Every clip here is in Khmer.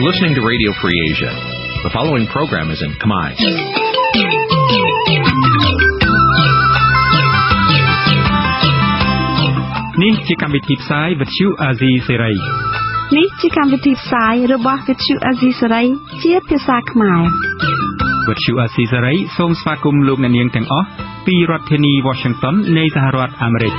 listening to Radio Free Asia. The following program is in Khmer. Nǐ chi càm bi tiệp xáy vệt chiu a zì sê ray. Nǐ chi càm bi tiệp xáyរបស់វិទ្យុអាស៊ីសេរីជាភាសាខ្មែរវិទ្យុអាស៊ីសេរីសូមស្វាគមន៍លោកអ្នកនាងទាំងអស់ពីរដ្ឋធានី Washington នៃសហរដ្ឋអាមេរិក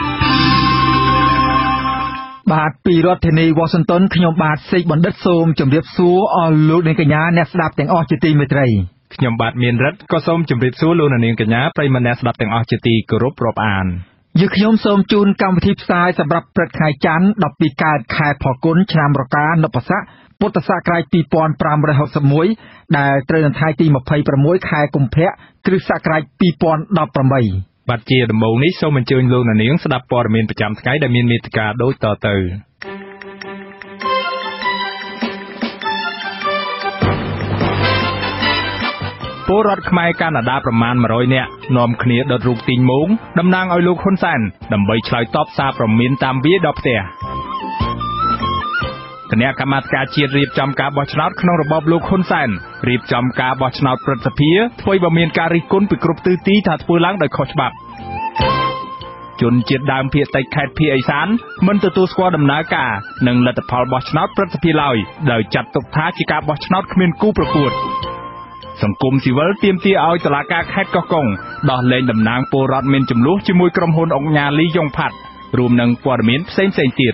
បាទពីរដ្ឋធានី Washington ខ្ញុំបាទសេកបណ្ឌិតសូមជម្រាបសួរអស់លោកអ្នកកញ្ញាអ្នកស្ដាប់ទាំងអស់ជាទីមេត្រីខ្ញុំបាទមានរិទ្ធក៏សូមជម្រាបសួរលោកអ្នកនាងកញ្ញាប្រិយមិត្តអ្នកស្ដាប់ទាំងអស់ជាទីគោរពរាប់អានយើងខ្ញុំសូមជូនកម្មវិធីផ្សាយសម្រាប់ព្រឹកថ្ងៃច័ន្ទ12កើតខែផលគុណឆ្នាំរកានុបស័កពុទ្ធសករាជ2561ដែលត្រូវនៅថ្ងៃទី26ខែកុម្ភៈគ្រិស្តសករាជ2018 បាទជាដំបូងនេះសូមអញ្ជើញលោកអ្នកនាងស្ដាប់ព័ត៌មានប្រចាំថ្ងៃដែលមានមេត្តាដូចតទៅពលរដ្ឋខ្មែរកាណាដាប្រមាណ100នាក់នាំគ្នាដុតរូបទីងមោងតំណាងឲ្យលោកហ៊ុនសែនដើម្បីឆ្លើយតបសារព្រមានតាមវាដល់ផ្ទះគណៈកម្មាធិការជាតិរៀបចំការបោះឆ្នោតក្នុងរបបលោកហ៊ុនសែនរៀបចំការបោះឆ្នោតព្រឹទ្ធសភាធ្វើឲ្យមានការរិះគន់ពីគ្រប់ទិសទីថាធ្វើឡើងដោយខុសច្បាប់ជនជាតិដើមភាគតិចខេត្តភាគឦសានមិនទទួលស្គាល់ដំណើរការនិងលទ្ធផលបោះឆ្នោតព្រឹទ្ធសភាឡើយដោយចាត់ទុកថាជាការបោះឆ្នោតគ្មានគូប្រកួតសង្គមស៊ីវិលទាមទារឲ្យតុលាការខេត្តកោះកុងដោះលែងតំណាងពលរដ្ឋមានចំនួនជាមួយក្រុមហ៊ុនអង្គការលីយ៉ុងផាត់រួមនឹងព័ត៌មានផ្សេងៗទៀត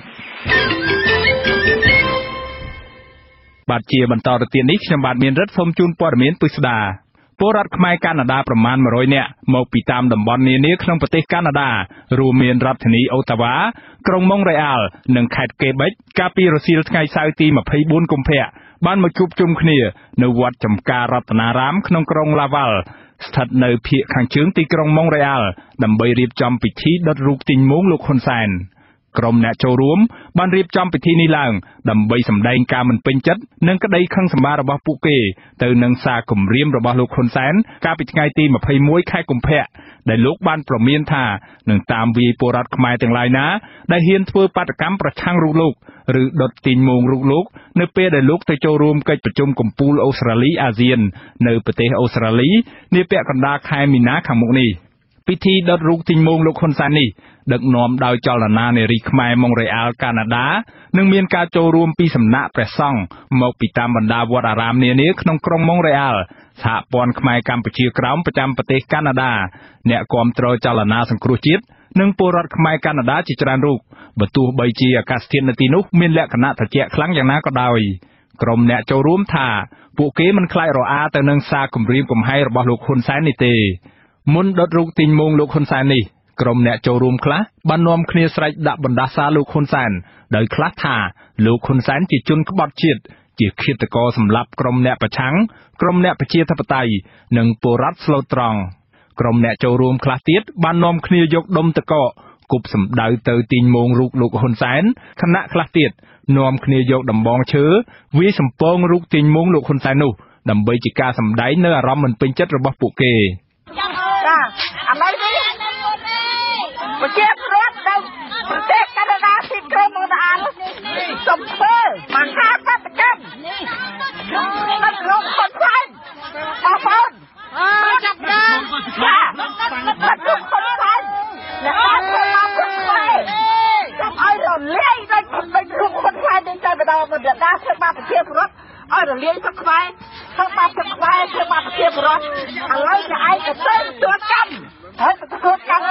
បាទជាបន្តទៅទៀតនេះខ្ញុំបាទមានរិទ្ធសូមជូនព័ត៌មានពិស្ដាពលរដ្ឋខ្មែរកាណាដាប្រមាណ100នាក់មកពីតាមតំបន់នានាក្នុងប្រទេសកាណាដារួមមានរដ្ឋធានីអូតាវ៉ាក្រុងម៉ុងរ៉េអាល់និងខេត្តកេបិចកាលពីរសៀលថ្ងៃសៅរ៍ទី24កុម្ភៈបានមកជួបជុំគ្នានៅវត្តចំការរតនារាមក្នុងក្រុងឡាវ៉ាល់ស្ថិតនៅភាគខាងជើងទីក្រុងម៉ុងរ៉េអាល់ដើម្បីរៀបចំពិធីដុតរូបទីងមោងលោកហ៊ុនសែនក្រុមអ្នកចូលរួមបានរៀបចំពិធីនេះឡើងដើម្បីសម្ដែងការមិនពេញចិត្តនិងក្តីខឹងសម្បាររបស់ពួកគេទៅនឹងសារគំរាមរបស់លោកហ៊ុនសែនកាលពីថ្ងៃទី21ខែកុម្ភៈដែលលោកបានប្រមានថានឹងតាមវាយពលរដ្ឋខ្មែរទាំងឡាយណាដែលហ៊ានធ្វើបាតកម្មប្រឆាំងរូបលោកឬដុតទីងមោងរូបលោកនៅពេលដែលលោកទៅចូលរួមកិច្ចប្រជុំកំពូលអូស្ត្រាលីអាស៊ាននៅប្រទេសអូស្ត្រាលីនាពាក់កណ្ដាលខែមីនាខាងមុខនេះពិធីដុតរូបទីងមោងលោកហ៊ុនសែននេះដឹកនាំដោយចលនានារីខ្មែរម៉ុងរ៉េអាល់កាណាដានិងមានការចូលរួមពីសំណាក់ព្រះសង្ឃមកពីតាមបណ្ដាវត្តអារាមនានាក្នុងក្រុងម៉ុងរ៉េអាល់សហព័ន្ធខ្មែរកម្ពុជាក្រោមប្រចាំប្រទេសកាណាដាអ្នកគាំទ្រចលនាសង្គ្រោះជាតិនិងពលរដ្ឋខ្មែរកាណាដាជាច្រើនរូបបើទោះបីជាអាកាសធាតុនៅទីនោះមានលក្ខណៈត្រជាក់ខ្លាំងយ៉ាងណាក៏ដោយក្រុមអ្នកចូលរួមថាពួកគេមិនខ្លាចរអាទៅនឹងសារគំរាមកំហែងរបស់លោកហ៊ុនសែននេះទេមុនដុតរូបទីងមោងលោកហ៊ុនសែននេះក្រុមអ្នកចូលរួមខ្លះបាននាំគ្នាស្រែកដាក់បណ្ដាសាលោកហ៊ុនសែនដោយខ្លះថាលោកហ៊ុនសែនជាជនក្បត់ជាតិជាឃាតករសម្លាប់ក្រុមអ្នកប្រឆាំងក្រុមអ្នកប្រជាធិបតេយ្យនិងពលរដ្ឋស្លូតត្រង់ក្រុមអ្នកចូលរួមខ្លះទៀតបាននាំគ្នាយកដុំតកកគប់សម្ដៅទៅទីងមោងរូបលោកហ៊ុនសែនខណៈខ្លះទៀតនាំគ្នាយកដំបងឈើវាយសំពងរូបទីងមោងលោកហ៊ុនសែននោះដើម្បីជាការសម្ដែងនៅអារម្មណ៍មិនពេញចិត្តរបស់ពួកគេអាមេរិកប្រជាពលរដ្ឋនៅប្រទេសកាណាដាទីក្រុងម៉ុងរ៉េអាល់សូមធ្វើមហាបាតកម្មនៅក្នុងហ៊ុនសែនបងប្អូនចាប់ដើមបាត់លោកហ៊ុនសែនអ្នកបានធ្វើមកព្រឹកខ្មែរសូមឲ្យរលាយដោយលោកហ៊ុនសែននេះតែម្ដងមកដាធ្វើបាបប្រជាពលរដ្ឋឲ្យរលាយទឹកខ្មែរធ្វើបាបទឹកខ្មែរធ្វើបាបប្រជាពលរដ្ឋឥឡូវគេឯងក៏ទៅទទួលកម្មហើយទៅទទួលកម្ម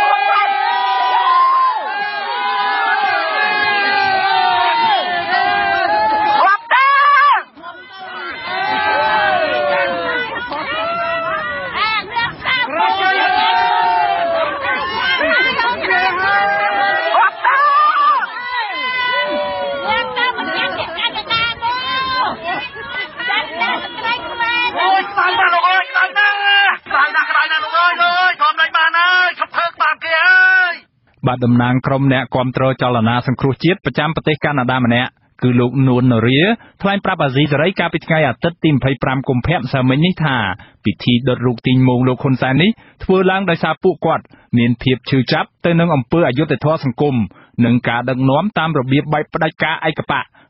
បាទតំណាងក្រុមអ្នកគាំទ្រចលនាសង្គ្រោះជាតិប្រចាំប្រទេសកាណាដាម្នាក់គឺលោកនួននរាថ្លែងប្រាប់អាស៊ីសេរីកាលពីថ្ងៃអាទិត្យទី25កុម្ភៈម្សិលមិញនេះថាពិធីដុតរូបទីងមោងលោកហ៊ុនសែននេះធ្វើឡើងដោយសារពួកគាត់មានភាពឈឺចាប់ទៅនឹងអំពើអយុត្តិធម៌សង្គមនិងការដឹកនាំតាមរបៀបបែបផ្ដាច់ការឯកបក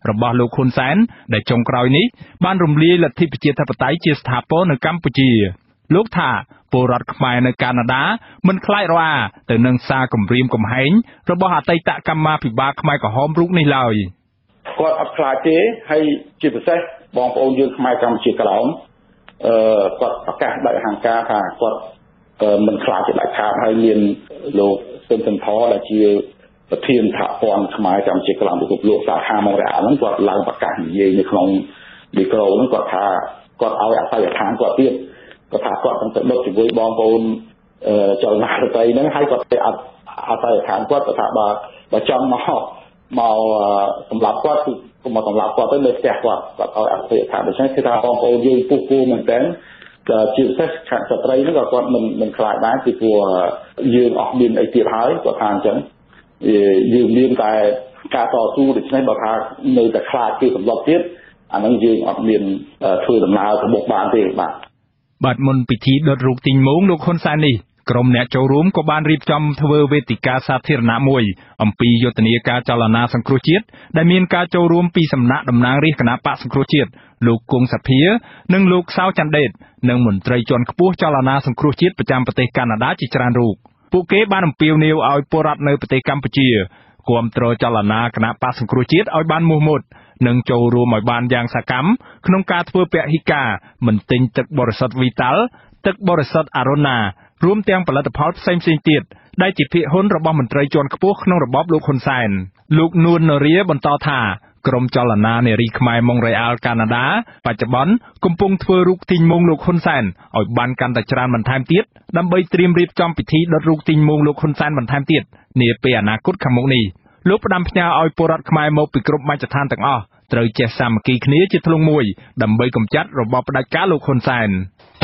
របស់លោកហ៊ុនសែនដែលចុងក្រោយនេះបានរំលាយលទ្ធិប្រជាធិបតេយ្យជាស្ថាពរនៅកម្ពុជាលោកថាពលរដ្ឋខ្មែរនៅកាណាដាមិនខ្លាចរអាទៅនឹងសារគំរាមកំហែងរបស់អតីតកម្មាភិបាលខ្មែរក្រហមរូបនេះឡើយគាត់អត់ខ្លាចទេហើយជាពិសេសបងប្អូនយើងខ្មែរកម្ពុជាក្រោមគាត់ប្រកាសដោយអហង្ការថាគាត់មិនខ្លាចជាដាច់ខាតហើយមានលោកស៊ុនសុនថដែលជាប្រធានសហព័ន្ធខ្មែរកម្ពុជាក្រោមពិភពលោកសាខាម៉ុងរ៉ាល់ហ្នឹងគាត់ឡើងប្រកាសនិយាយនៅក្នុងមីក្រូហ្នឹងគាត់ថាគាត់ឲ្យអស័យដ្ឋានគាត់ទៀតគាត់ថាគាត់នឹងទៅដុតជាមួយបងប្អូនចលនាដទៃហ្នឹងហើយគាត់ទៅអស័យដ្ឋានគាត់ថាបើចង់មកសម្រាប់គាត់គឺមកសម្រាប់គាត់ទៅលើផ្ទះគាត់ឲ្យអស័យដ្ឋានដូច្នេះគឺថាបងប្អូនយើងពុះគូមែនតើជាពិសេសខាងស្ត្រីហ្នឹងក៏គាត់មិនខ្លាចដែរពីព្រោះយើងអត់មានអីទៀតហើយគាត់ថាអញ្ចឹងយើងមានតែការតស៊ូដូច្នេះបើថានៅតែខ្លាចពីសម្លប់ទៀតអាហ្នឹងយើងអត់មានធ្វើដំណើរទៅមុខបានទេបាទមុនពិធីដុតរូបទីងមោងលោកហ៊ុនសែននេះក្រុមអ្នកចូលរួមក៏បានរៀបចំធ្វើវេទិកាសាធារណៈមួយអំពីយុទ្ធនាការចលនាសង្គ្រោះជាតិដែលមានការចូលរួមពីសំណាក់តំណាងរាស្ត្រគណបក្សសង្គ្រោះជាតិលោកគង់សភានិងលោកសៅច័ន្ទដេតនិងមន្ត្រីជាន់ខ្ពស់ចលនាសង្គ្រោះជាតិប្រចាំប្រទេសកាណាដាជាច្រើនរូបពួកគេបានអំពាវនាវឲ្យពលរដ្ឋនៅប្រទេសកម្ពុជាគាំទ្រចលនាគណបក្សសង្គ្រោះជាតិឲ្យបានមោះមុតនិងចូលរួមឲ្យបានយ៉ាងសកម្មក្នុងការធ្វើពហិការមិនទិញទឹកបរិសុទ្ធវីតាល់ទឹកបរិសុទ្ធអារ៉ូណារួមទាំងផលិតផលផ្សេងៗទៀតដែលជាភាគហ៊ុនរបស់មន្ត្រីជាន់ខ្ពស់ក្នុងរបបលោកហ៊ុនសែនលោកនួននរាបន្តថាក្រុមចលនានារីខ្មែរម៉ុងរ៉េអាល់កាណាដាបច្ចុប្បន្នកំពុងធ្វើរូបទីងមោងលោកហ៊ុនសែនឲ្យបានកាន់តែច្រើនបន្ថែមទៀតដើម្បីត្រៀមរៀបចំពិធីដុតរូបទីងមោងលោកហ៊ុនសែនបន្ថែមទៀតនាពេលអនាគតខាងមុខនេះលោកផ្ដាំផ្ញើឲ្យពលរដ្ឋខ្មែរមកពីគ្រប់មជ្ឈដ្ឋានទាំងអស់ត្រូវចេះសាមគ្គីគ្នាជាធ្លុងមួយដើម្បីកម្ចាត់របបផ្ដាច់ការលោកហ៊ុនសែន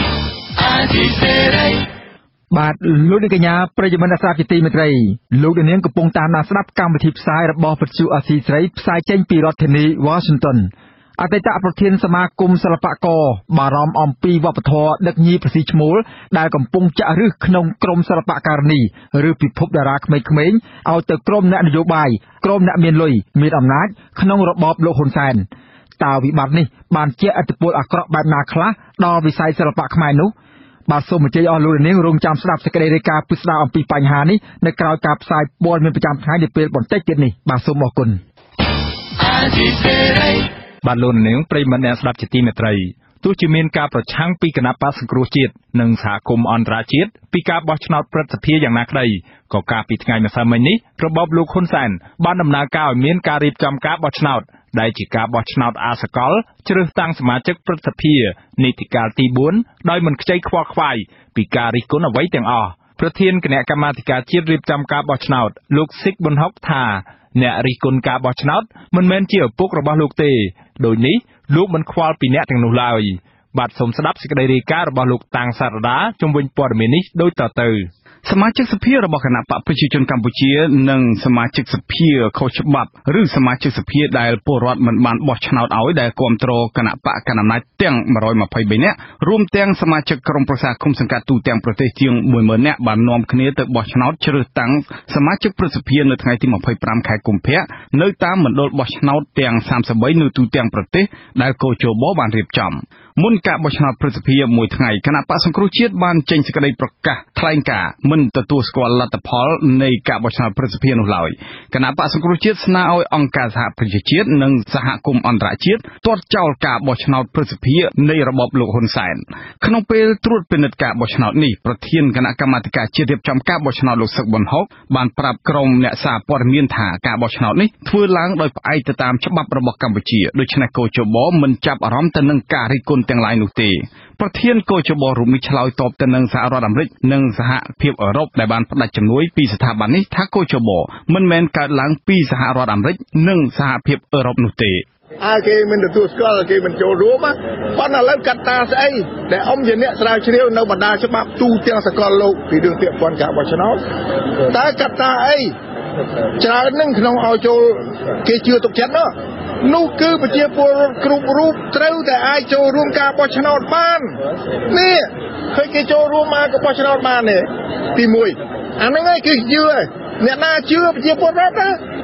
បាទលោកនាងកញ្ញាប្រិយមិត្តអ្នកស្ដាប់ជាទីមេត្រីលោកនាងកំពុងតាមដានស្ដាប់កម្មវិធីផ្សាយរបស់វិទ្យុអាស៊ីសេរីផ្សាយចេញពីរដ្ឋធានី Washington អតីតប្រធានសមាគមសិល្បករបារម្ភអំពីវប្បធម៌ដឹកញីប្រស៊ីឈ្មោលដែលកំពុងចាក់ឫសក្នុងក្រមសិល្បករនីឬពិភពតារាក្មេងៗឲ្យទៅក្រមអ្នកនយោបាយក្រមអ្នកមានលុយមានអំណាចក្នុងរបបលោកហ៊ុនសែនតើវិបត្តិនេះបានជះឥទ្ធិពលអាក្រក់បែបណាខ្លះដល់វិស័យសិល្បៈខ្មែរនោះបាទសូមអញ្ជើញអស់លោកនាងរងចាំស្ដាប់សេចក្តីរាយការណ៍ពិស្ដារអំពីបញ្ហានេះនៅក្រៅការផ្សាយព័ត៌មានប្រចាំថ្ងៃនាពេលបន្តិចទៀតនេះបាទសូមអរគុណបាទលោកនាងប្រិយមិត្តអ្នកស្ដាប់ជាទីមេត្រីទោះជាមានការប្រឆាំងពីគណបក្សសង្គ្រោះជាតិនិងសហគមន៍អន្តរជាតិពីការបោះឆ្នោតព្រឹទ្ធសភាយ៉ាងណាក្តីក៏កាលពីថ្ងៃម្សិលមិញនេះរបបលោកហ៊ុនសែនបានដំណើរការឲ្យមានការរៀបចំការបោះឆ្នោតដែលជាការបោះឆ្នោតអាសកលជ្រើសតាំងសមាជិកព្រឹទ្ធសភានីតិកាលទី4ដោយមិនខ្ចីខ្វល់ខ្វាយពីការរិះគន់អ្វីទាំងអស់ប្រធានគណៈកម្មាធិការជាតិរៀបចំការបោះឆ្នោតលោកស៊ីកប៊ុនហុកថាអ្នករិះគន់ការបោះឆ្នោតមិនមែនជាឪពុករបស់លោកទេដូចនេះលោកមិនខ្វល់ពីអ្នកទាំងនោះឡើយបាទសូមស្ដាប់សេចក្តីរាយការណ៍របស់លោកតាំងសារដាជុំវិញព័ត៌មាននេះដូចតទៅសមាជិកសភារបស់គណៈបកប្រជាជនកម្ពុជានិងសមាជិកសភាខុសច្បាប់ឬសមាជិកសភាដែលពលរដ្ឋមិនបានបោះឆ្នោតឲ្យដែលគាំទ្រគណៈបកកណ្ដាលអំណាចទាំង123នាក់រួមទាំងសមាជិកក្រុមប្រឹក្សាគុំសង្កាត់ទូទាំងប្រទេសជាង 10000 នាក់បាននាំគ្នាទៅបោះឆ្នោតជ្រើសតាំងសមាជិកព្រឹទ្ធសភានៅថ្ងៃទី25ខែកុម្ភៈនៅតាមមណ្ឌលបោះឆ្នោតទាំង33នៅទូទាំងប្រទេសដែលកោជបបានរៀបចំមុនការបោះឆ្នោតព្រឹទ្ធសភាមួយថ្ងៃគណៈបក្សសង្គ្រោះជាតិបានចេញសេចក្តីប្រកាសថ្លែងការណ៍មិនទទួលស្គាល់លទ្ធផលនៃការបោះឆ្នោតព្រឹទ្ធសភានោះឡើយគណៈបក្សសង្គ្រោះជាតិស្នើឲ្យអង្គការសហប្រជាជាតិនិងសហគមន៍អន្តរជាតិទាត់ចោលការបោះឆ្នោតព្រឹទ្ធសភានៃរបបលោកហ៊ុនសែនក្នុងពេលត្រួតពិនិត្យការបោះឆ្នោតនេះប្រធានគណៈកម្មាធិការជាតិរៀបចំការបោះឆ្នោតលោកសឹកប៊ុនហុកបានប្រាប់ក្រុមអ្នកសារព័ត៌មានថាការបោះឆ្នោតនេះធ្វើឡើងដោយផ្អែកទៅតាមច្បាប់របស់កម្ពុជាដូច្នេះកោជបមិនចាប់អារម្មណ៍ទៅនឹងការរិះគន់ទាំងឡាយនោះទេប្រធានកោជបរូបនេះឆ្លើយតបទៅនឹងសហរដ្ឋអាមេរិកនិងសហភាពអឺរ៉ុបដែលបានផ្ដាច់ជំនួយពីស្ថាប័ននេះថាកោជបមិនមែនកើតឡើងពីសហរដ្ឋអាមេរិកនិងសហភាពអឺរ៉ុបនោះទេគេមិនទទួលស្គាល់គេមិនចូលរួមប៉ុន្តែឥឡូវកត្តាស្អីដែលអ៊ំជាអ្នកស្រាវជ្រាវនៅបណ្ដាច្បាប់ទូទាំងសកលលោកពីរឿងពាក់ព័ន្ធការបោះឆ្នោតតើកត្តាអីច្រើននឹងក្នុងឲ្យចូលគេជឿទុកចិត្តនោះគឺប្រជាពលរដ្ឋគ្រប់រូបត្រូវតែអាចចូលរួមការបោះឆ្នោតបាននេះឃើញគេចូលរួមមកការបោះឆ្នោតបានទេទី1អាហ្នឹងឯងគឺជឿអ្នកណាជឿប្រជាពលរដ្ឋណា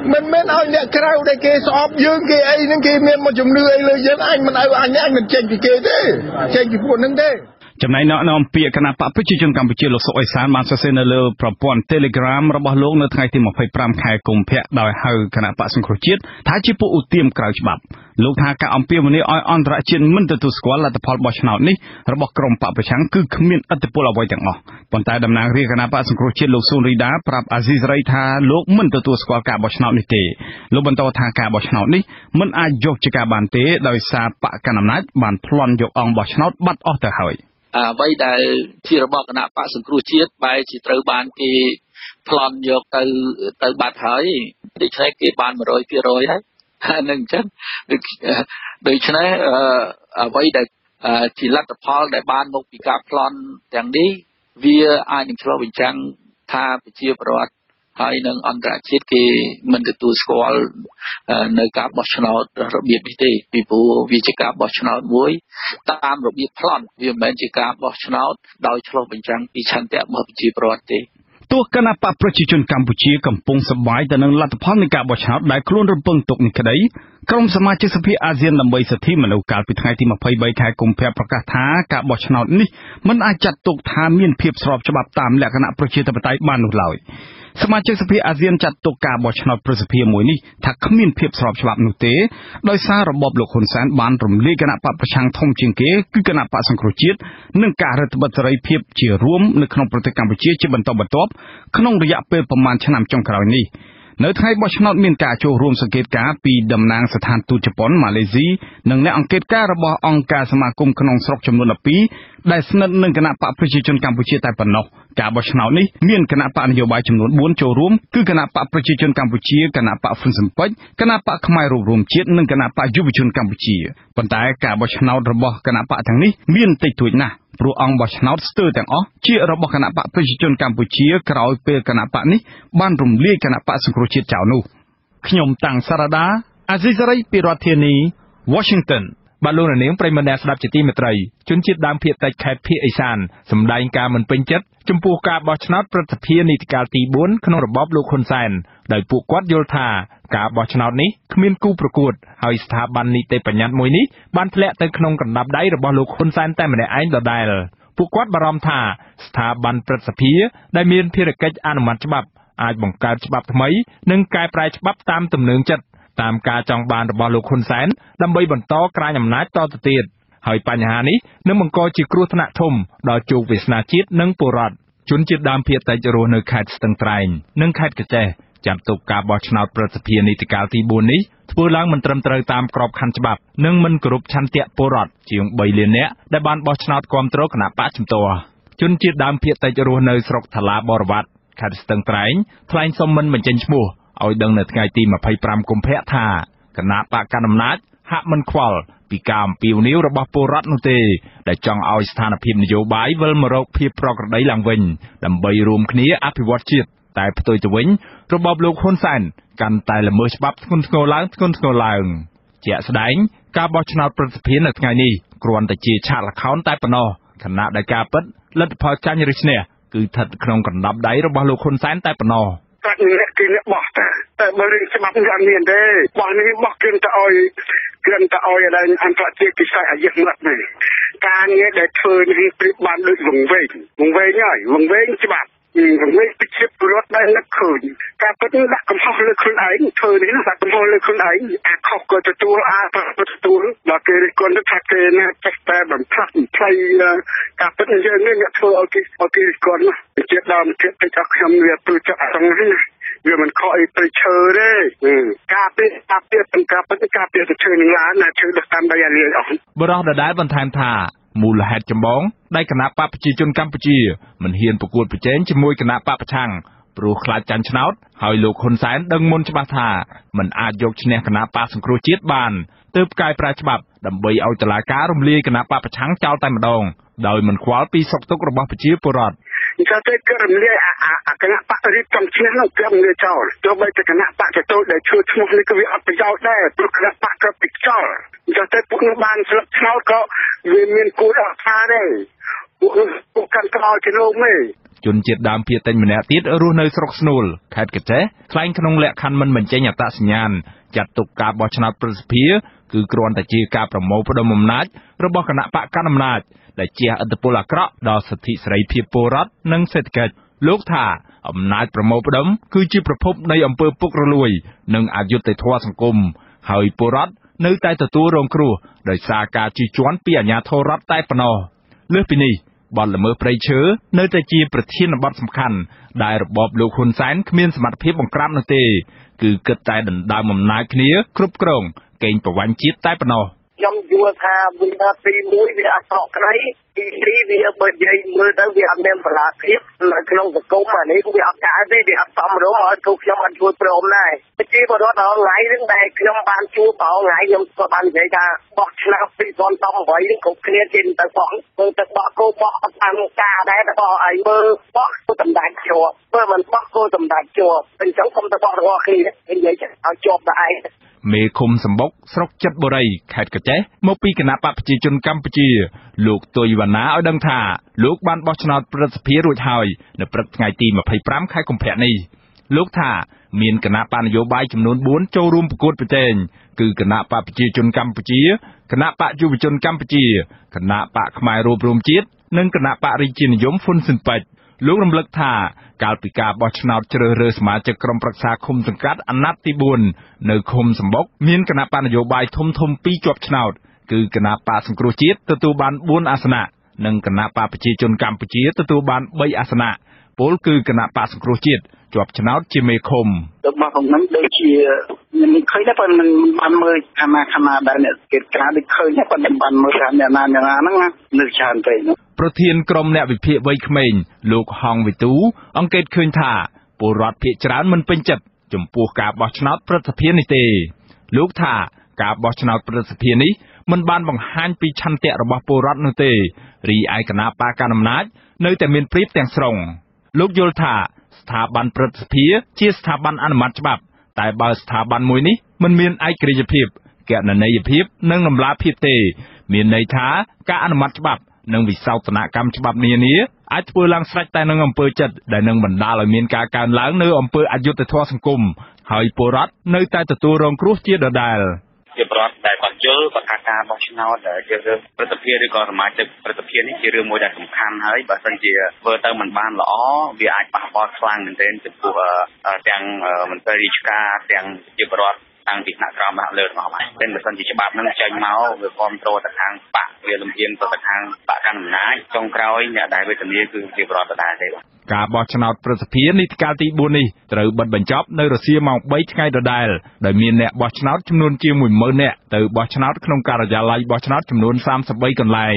មិនមែនឲ្យអ្នកក្រៅដែលគេស្អប់យើងគេអីហ្នឹងគេមានមកជំនឿអីលើយើងអញមិនឲ្យអញមិនចេញពីគេទេចេញពីពួកហ្នឹងទេចំណែកនាំពាក្យគណៈបកប្រជាជនកម្ពុជាលោកសុកអេសានបានសរសេរនៅលើប្រព័ន្ធ Telegram របស់លោកនៅថ្ងៃទី25ខែកុម្ភៈដោយហៅគណៈបកសង្គ្រោះជាតិថាជាពួកឧទាមក្រៅច្បាប់លោកថាការអំពាវនាវឲ្យអន្តរជាតិមិនទទួលស្គាល់លទ្ធផលបោះឆ្នោតនេះរបស់ក្រុមបកប្រឆាំងគឺគ្មានឥទ្ធិពលអ្វីទាំងអស់ប៉ុន្តែតំណាងរាជគណៈបកសង្គ្រោះជាតិលោកស៊ូនរីដាប្រាប់អាស៊ីសេរីថាលោកមិនទទួលស្គាល់ការបោះឆ្នោតនេះទេលោកបន្តថាការបោះឆ្នោតនេះមិនអាចយកជាការបានទេដោយសារបកកណ្ដាលអំណាចបានប្លន់យកអង្គបោះឆ្នោតបាត់អស់ទៅហើយអ្វីដែលជារបស់គណៈបកសង្គ្រោះជាតិបែរជាត្រូវបានគេប្លន់យកទៅបាត់ហើយដូច្នេះគេបាន 100% ហើយហ្នឹងអញ្ចឹងដូច្នេះអ្វីដែលជាលទ្ធផលដែលបានមកពីការប្លន់ទាំងនេះវាអាចនឹងឆ្លុះបញ្ចាំងថាប្រជាពលរដ្ឋហើយនឹងអន្តរជាតិគេមិនទទួលស្គាល់នៅការបោះឆ្នោតរបៀបនេះទេពីព្រោះវាជាការបោះឆ្នោតមួយតាមរបៀបប្លន់វាមិនមែនជាការបោះឆ្នោតដោយឆ្លុះបញ្ចាំងពីឆន្ទៈរបស់ប្រជាពលរដ្ឋទេទោះគណៈបកប្រជាជនកម្ពុជាកំពុងសប្បាយទៅនឹងលទ្ធផលនៃការបោះឆ្នោតដែលខ្លួនរំពឹងទុកនេះក្តីក្រុមសមាជិកសភាអាស៊ានដើម្បីសិទ្ធិមនុស្សកាលពីថ្ងៃទី23ខែកុម្ភៈប្រកាសថាការបោះឆ្នោតនេះមិនអាចចាត់ទុកថាមានភាពស្របច្បាប់តាមលក្ខណៈប្រជាធិបតេយ្យបាននោះឡើយសមាជិកសភាអាស៊ានចាត់ទុកការបោះឆ្នោតប្រសិទ្ធភាពមួយនេះថាគ្មានភាពស្របច្បាប់នោះទេដោយសាររបបលោកហ៊ុនសែនបានរំលាយគណៈបកប្រឆាំងធំជាងគេគឺគណៈបកសង្គ្រោះជាតិនិងការរដ្ឋបတ်សេរីភាពជារួមនៅក្នុងប្រទេសកម្ពុជាជាបន្តបន្ទាប់ក្នុងរយៈពេលប្រមាណឆ្នាំចុងក្រោយនេះនៅថ្ងៃបោះឆ្នោតមានការចូលរួមសង្កេតការណ៍ពីតំណាងស្ថានទូតជប៉ុនម៉ាឡេស៊ីនិងអ្នកអង្កេតការណ៍របស់អង្គការសមាគមក្នុងស្រុកចំនួន12ដែលស្និទ្ធនឹងគណៈបកប្រជាជនកម្ពុជាតែប៉ុណ្ណោះការបោះឆ្នោតនេះមានគណៈបកនយោបាយចំនួន4ចូលរួមគឺគណៈបកប្រជាជនកម្ពុជាគណៈបកហ៊ុនស៊ិនប៉ិចគណៈបកផ្នែករួមជាតិនិងគណៈបកយុវជនកម្ពុជាប៉ុន្តែការបោះឆ្នោតរបស់គណៈបកទាំងនេះមានតិចតួចណាស់ព្រោះអង្គបោះឆ្នោតស្ទើរទាំងអស់ជារបស់គណៈបកប្រជាជនកម្ពុជាក្រោយពេលគណៈបកនេះបានរំលាយគណៈបកសង្គ្រោះជាតិចោលនោះខ្ញុំតាំងសារ៉ាដាអាស៊ីសេរីពីរដ្ឋធានី Washington បាទលោកនាងប្រិយមិត្តអ្នកស្ដាប់ជាទីមេត្រីជនជាតិដើមភាគតិចខេត្តភាគឦសានសម្ដែងការមិនពេញចិត្តចំពោះការបោះឆ្នោតប្រតិភិនីតិកាលទី4ក្នុងរបបលោកហ៊ុនសែនដោយពួកគាត់យល់ថាការបោះឆ្នោតនេះគ្មានគូប្រកួតហើយស្ថាប័ននីតិបញ្ញត្តិមួយនេះបានធ្លាក់ទៅក្នុងកណ្ដាប់ដៃរបស់លោកហ៊ុនសែនតែម្នាក់ឯងដដែលពួកគាត់បារម្ភថាស្ថាប័នប្រតិភិដែលមានភារកិច្ចអនុម័តច្បាប់អាចបង្កើតច្បាប់ថ្មីនិងកែប្រែច្បាប់តាមទំនើងចិត្តតាមការចង់បានរបស់លោកហ៊ុនសែនដើម្បីបន្តក្រាញអំណាចតទៅទៀតហើយបញ្ហានេះនឹងបង្កជាគ្រោះថ្នាក់ធំដល់ជោគវាសនាជាតិនិងពលរដ្ឋជនជាតិដើមភាគតិចរស់នៅខេត្តស្ទឹងត្រែងនិងខេត្តកោះចេះចាត់ទុកការបោះឆ្នោតប្រសិទ្ធភាពនីតិកាលទី4នេះធ្វើឡើងមិនត្រឹមត្រូវតាមក្របខ័ណ្ឌច្បាប់និងមិនគោរពឆន្ទៈពលរដ្ឋជាង3លាននាក់ដែលបានបោះឆ្នោតគាំទ្រគណៈបកជំទាស់ជនជាតិដើមភាគតិចរស់នៅស្រុកថ្លាបរវត្តខេត្តស្ទឹងត្រែងថ្លែងសុំមិនបញ្ចេញឈ្មោះឲ្យដឹងនៅថ្ងៃទី25កុម្ភៈថាគណៈបកកណ្ដាលអំណាចហាក់មិនខ្វល់ពីការអំពាវនាវរបស់ពលរដ្ឋនោះទេដែលចង់ឲ្យស្ថានភាពនយោបាយវិលមករកភាពប្រក្រតីឡើងវិញដើម្បីរួមគ្នាអភិវឌ្ឍជាតិតែផ្ទុយទៅវិញរបបលោកហ៊ុនសែនកាន់តែល្មើសច្បាប់ធ្ងន់ធ្ងរឡើងជាក់ស្ដែងការបោះឆ្នោតប្រសិទ្ធភាពនៅថ្ងៃនេះគ្រាន់តែជាឆាកល្ខោនតែប៉ុណ្ណោះខណៈដែលការពិតលទ្ធផលចាញ់ឬឈ្នះគឺស្ថិតក្នុងកណ្ដាប់ដៃរបស់លោកហ៊ុនសែនតែប៉ុណ្ណោះតែអ្នកគេអ្នកបោះតែបើរឿងច្បាប់យ៉ាងមានទេបោះនេះបោះគ្រាន់តែឲ្យដល់អន្តរជាតិគេស្អីអាយុមាត់នេះការងារដែលធ្វើនេះព្រៀបបានដូចវង្វេងច្បាប់វិញប្រជាពលរដ្ឋដែលនឹកឃើញការពិតដាក់កំហុសលើខ្លួនឯងធ្វើនេះដាក់កំហុសលើខ្លួនឯងអាខុសក៏ទទួលទទួលដល់គេរិះគន់ថាគេណាចេះតែបំផ្លាស់បំភ្លៃការពិតយើងនេះអ្នកធ្វើឲ្យគេរិះគន់ជាដើមទៀតទៅខ្ញុំវាព្រោះចិត្តអត់ហ្នឹងណាវាមិនខកអីព្រៃឈើទេការពិតទៅធ្វើនឹងឡានណាធ្វើដល់តាមដៃអាលីអស់បរិះដដែលបន្ថែមថាមូលហេតុចម្បងដែលគណៈបកប្រជាជនកម្ពុជាមិនហ៊ានប្រកួតប្រជែងជាមួយគណៈបកប្រឆាំងព្រោះខ្លាចចាញ់ឆ្នោតហើយលោកហ៊ុនសែនដឹងមុនច្បាស់ថាមិនអាចយកឈ្នះគណៈបកសង្គ្រោះជាតិបានទើបកែប្រែច្បាប់ដើម្បីឲ្យតុលាការរំលាយគណៈបកប្រឆាំងចោលតែម្ដងដោយមិនខ្វល់ពីសុខទុក្ខរបស់ប្រជាពលរដ្ឋអញ្ចឹងទៅគឺរំលាយគណៈបករៀបចំឈ្នះនោះគឺរំលាយចោលទោះបីតែគណៈបកទទួលដែលជួយឈ្មោះនេះក៏វាអត់ប្រយោជន៍ដែរព្រោះគណៈបកក៏ពិចោលអញ្ចឹងទៅពួកនោះបានស្លឹកឆ្នោតក៏វាមានគោលអត់ថាដែរពួកកាន់ក្រោយជំនុំទេជនជាតិដើមភាគតិចម្នាក់ទៀតរស់នៅស្រុកស្នូលខេត្តកញ្ចេះថ្លែងក្នុងលក្ខខណ្ឌមិនបញ្ចេញអត្តសញ្ញាណចាត់ទុកការបោះឆ្នោតប្រសិទ្ធភាពគឺគ្រាន់តែជាការប្រមូលផ្ដុំអំណាចរបស់គណៈបកកណ្ដាលអំណាចដែលជះឥទ្ធិពលអាក្រក់ដល់សិទ្ធិសេរីភាពពលរដ្ឋនិងសេដ្ឋកិច្ចលោកថាអំណាចប្រមូលផ្ដុំគឺជាប្រភពនៃអំពើពុករលួយនិងអយុត្តិធម៌សង្គមហើយពលរដ្ឋនៅតែទទួលរងគ្រោះដោយសារការជិះជាន់ពីអាជ្ញាធររដ្ឋតែប៉ុណ្ណោះលើសពីនេះបទល្មើសព្រៃឈើនៅតែជាប្រធានបទសំខាន់ដែលរបបលោកហ៊ុនសែនគ្មានសមត្ថភាពបង្ក្រាបនោះទេគឺគិតតែដណ្ដើមអំណាចគ្នាគ្រប់គ្រងកេងប្រវ័ញ្ចជាតិតែប៉ុណ្ណោះខ្ញុំយល់ថាវាទី1វាអត់ប្រកក្រីទី2វាបើនិយាយមើលទៅវាអត់មានបលាភាពនៅក្នុងសង្គមអានេះវាអត់កើតទេវាអត់សមរម្យឲ្យពួកខ្ញុំអត់ជួយព្រមដែរជាបរិបទដល់ថ្ងៃនេះដែលខ្ញុំបានជួបបងថ្ងៃខ្ញុំក៏បាននិយាយថាបោះឆ្នាំ2018នេះគ្រប់គ្នាជិះទៅបងមើលទៅបោះគោបោះអត់តាមការដែរតែបោះឲ្យមើលបោះទៅតម្ដាច់ជាប់បើមិនបោះគោតម្ដាច់ជាប់អញ្ចឹងខ្ញុំទៅបោះរបស់គ្នានិយាយឲ្យជាប់តែឯងមេឃុំសម្បុកស្រុកចិត្តបុរីខេត្តកញ្ចេះមកពីគណៈបកប្រជាជនកម្ពុជាលោកទុយវណ្ណាឲ្យដឹងថាលោកបានបោះឆ្នោតប្រសិទ្ធភាពរួចហើយនៅព្រឹកថ្ងៃទី25ខែកុម្ភៈនេះលោកថាមានគណៈបកនយោបាយចំនួន4ចូលរួមប្រកួតប្រជែងគឺគណៈបកប្រជាជនកម្ពុជាគណៈបកយុវជនកម្ពុជាគណៈបកខ្មែររួបរวมជាតិនិងគណៈបករាជានិយមហ៊ុនស៊ិនប៉ិចលោករំលឹកថាកាលពីការបោះឆ្នោតជ្រើសរើសសមាជិកក្រុមប្រឹក្សាឃុំសង្កាត់អាណត្តិទី4នៅឃុំសម្បុកមានគណៈបកនយោបាយធំៗ2ជាប់ឆ្នោតគឺគណៈបកសង្គ្រោះជាតិទទួលបាន4អាសនៈនិងគណៈបកប្រជាជនកម្ពុជាទទួលបាន3អាសនៈពលគឺគណៈបកសង្គ្រោះជាតិជាប់ឆ្នោតជាមេឃុំរបស់ខ្ញុំនឹងដូចជាមិនឃើញតែប៉ុន្តែមិនបានមើលខាងណាដែលអ្នកកិច្ចការដូចឃើញតែប៉ុន្តែមិនបានមើលថាអ្នកណាហ្នឹងនៅច្រើនពេកប្រធានក្រុមអ្នកវិភាគវ័យក្មេងលោកហងវិទូអង្កេតឃើញថាពលរដ្ឋភាគច្រើនមិនពេញចិត្តចំពោះការបោះឆ្នោតប្រសិទ្ធភាពនេះទេលោកថាការបោះឆ្នោតប្រសិទ្ធភាពនេះមិនបានបង្ហាញពីឆន្ទៈរបស់ពលរដ្ឋនោះទេរីឯគណៈបកកណ្ដាលអំណាចនៅតែមានព្រៀបទាំងស្រុងលោកយល់ថាស្ថាប័នប្រសិទ្ធភាពជាស្ថាប័នអនុម័តច្បាប់តែបើស្ថាប័នមួយនេះមិនមានឯករាជ្យភាពគណនេយ្យភាពនិងតម្លាភាពទេមានន័យថាការអនុម័តច្បាប់និងវិសោធនកម្មច្បាប់នានាអាចធ្វើឡើងស្រេចតែនឹងអំពើចិត្តដែលនឹងបណ្ដាលឲ្យមានការកើនឡើងនៅអំពើអយុត្តិធម៌សង្គមហើយពលរដ្ឋនៅតែទទួលរងគ្រោះជាដដែលជាប្រវត្តិដែលគាត់យល់គាត់ថាការបោះឆ្នោតជារឿងប្រតិភិឬក៏សមាជិកប្រតិភិនេះជារឿងមួយដែលសំខាន់ហើយបើសិនជាធ្វើទៅមិនបានល្អវាអាចប៉ះពាល់ខ្លាំងមែនទែនចំពោះទាំងមន្ត្រីរាជការទាំងជាប្រវត្តិតាំងពីថ្នាក់ក្រោមមកលើរបស់ហើយតែបើសិនជាច្បាប់ហ្នឹងចេញមកវាគ្រប់គ្រងទៅខាងបកវាលំអៀងទៅខាងបកកណ្ដាលអំណាចចុងក្រោយអ្នកដែលវេទនាគឺជាប្រវត្តិដែរទេការបោះឆ្នោតប្រសិទ្ធភាពនីតិកាលទី4នេះត្រូវបិទបញ្ចប់នៅរសៀលម៉ោង3ថ្ងៃដដែលដោយមានអ្នកបោះឆ្នោតចំនួនជាង 10000 នាក់ទៅបោះឆ្នោតក្នុងការិយាល័យបោះឆ្នោតចំនួន33កន្លែង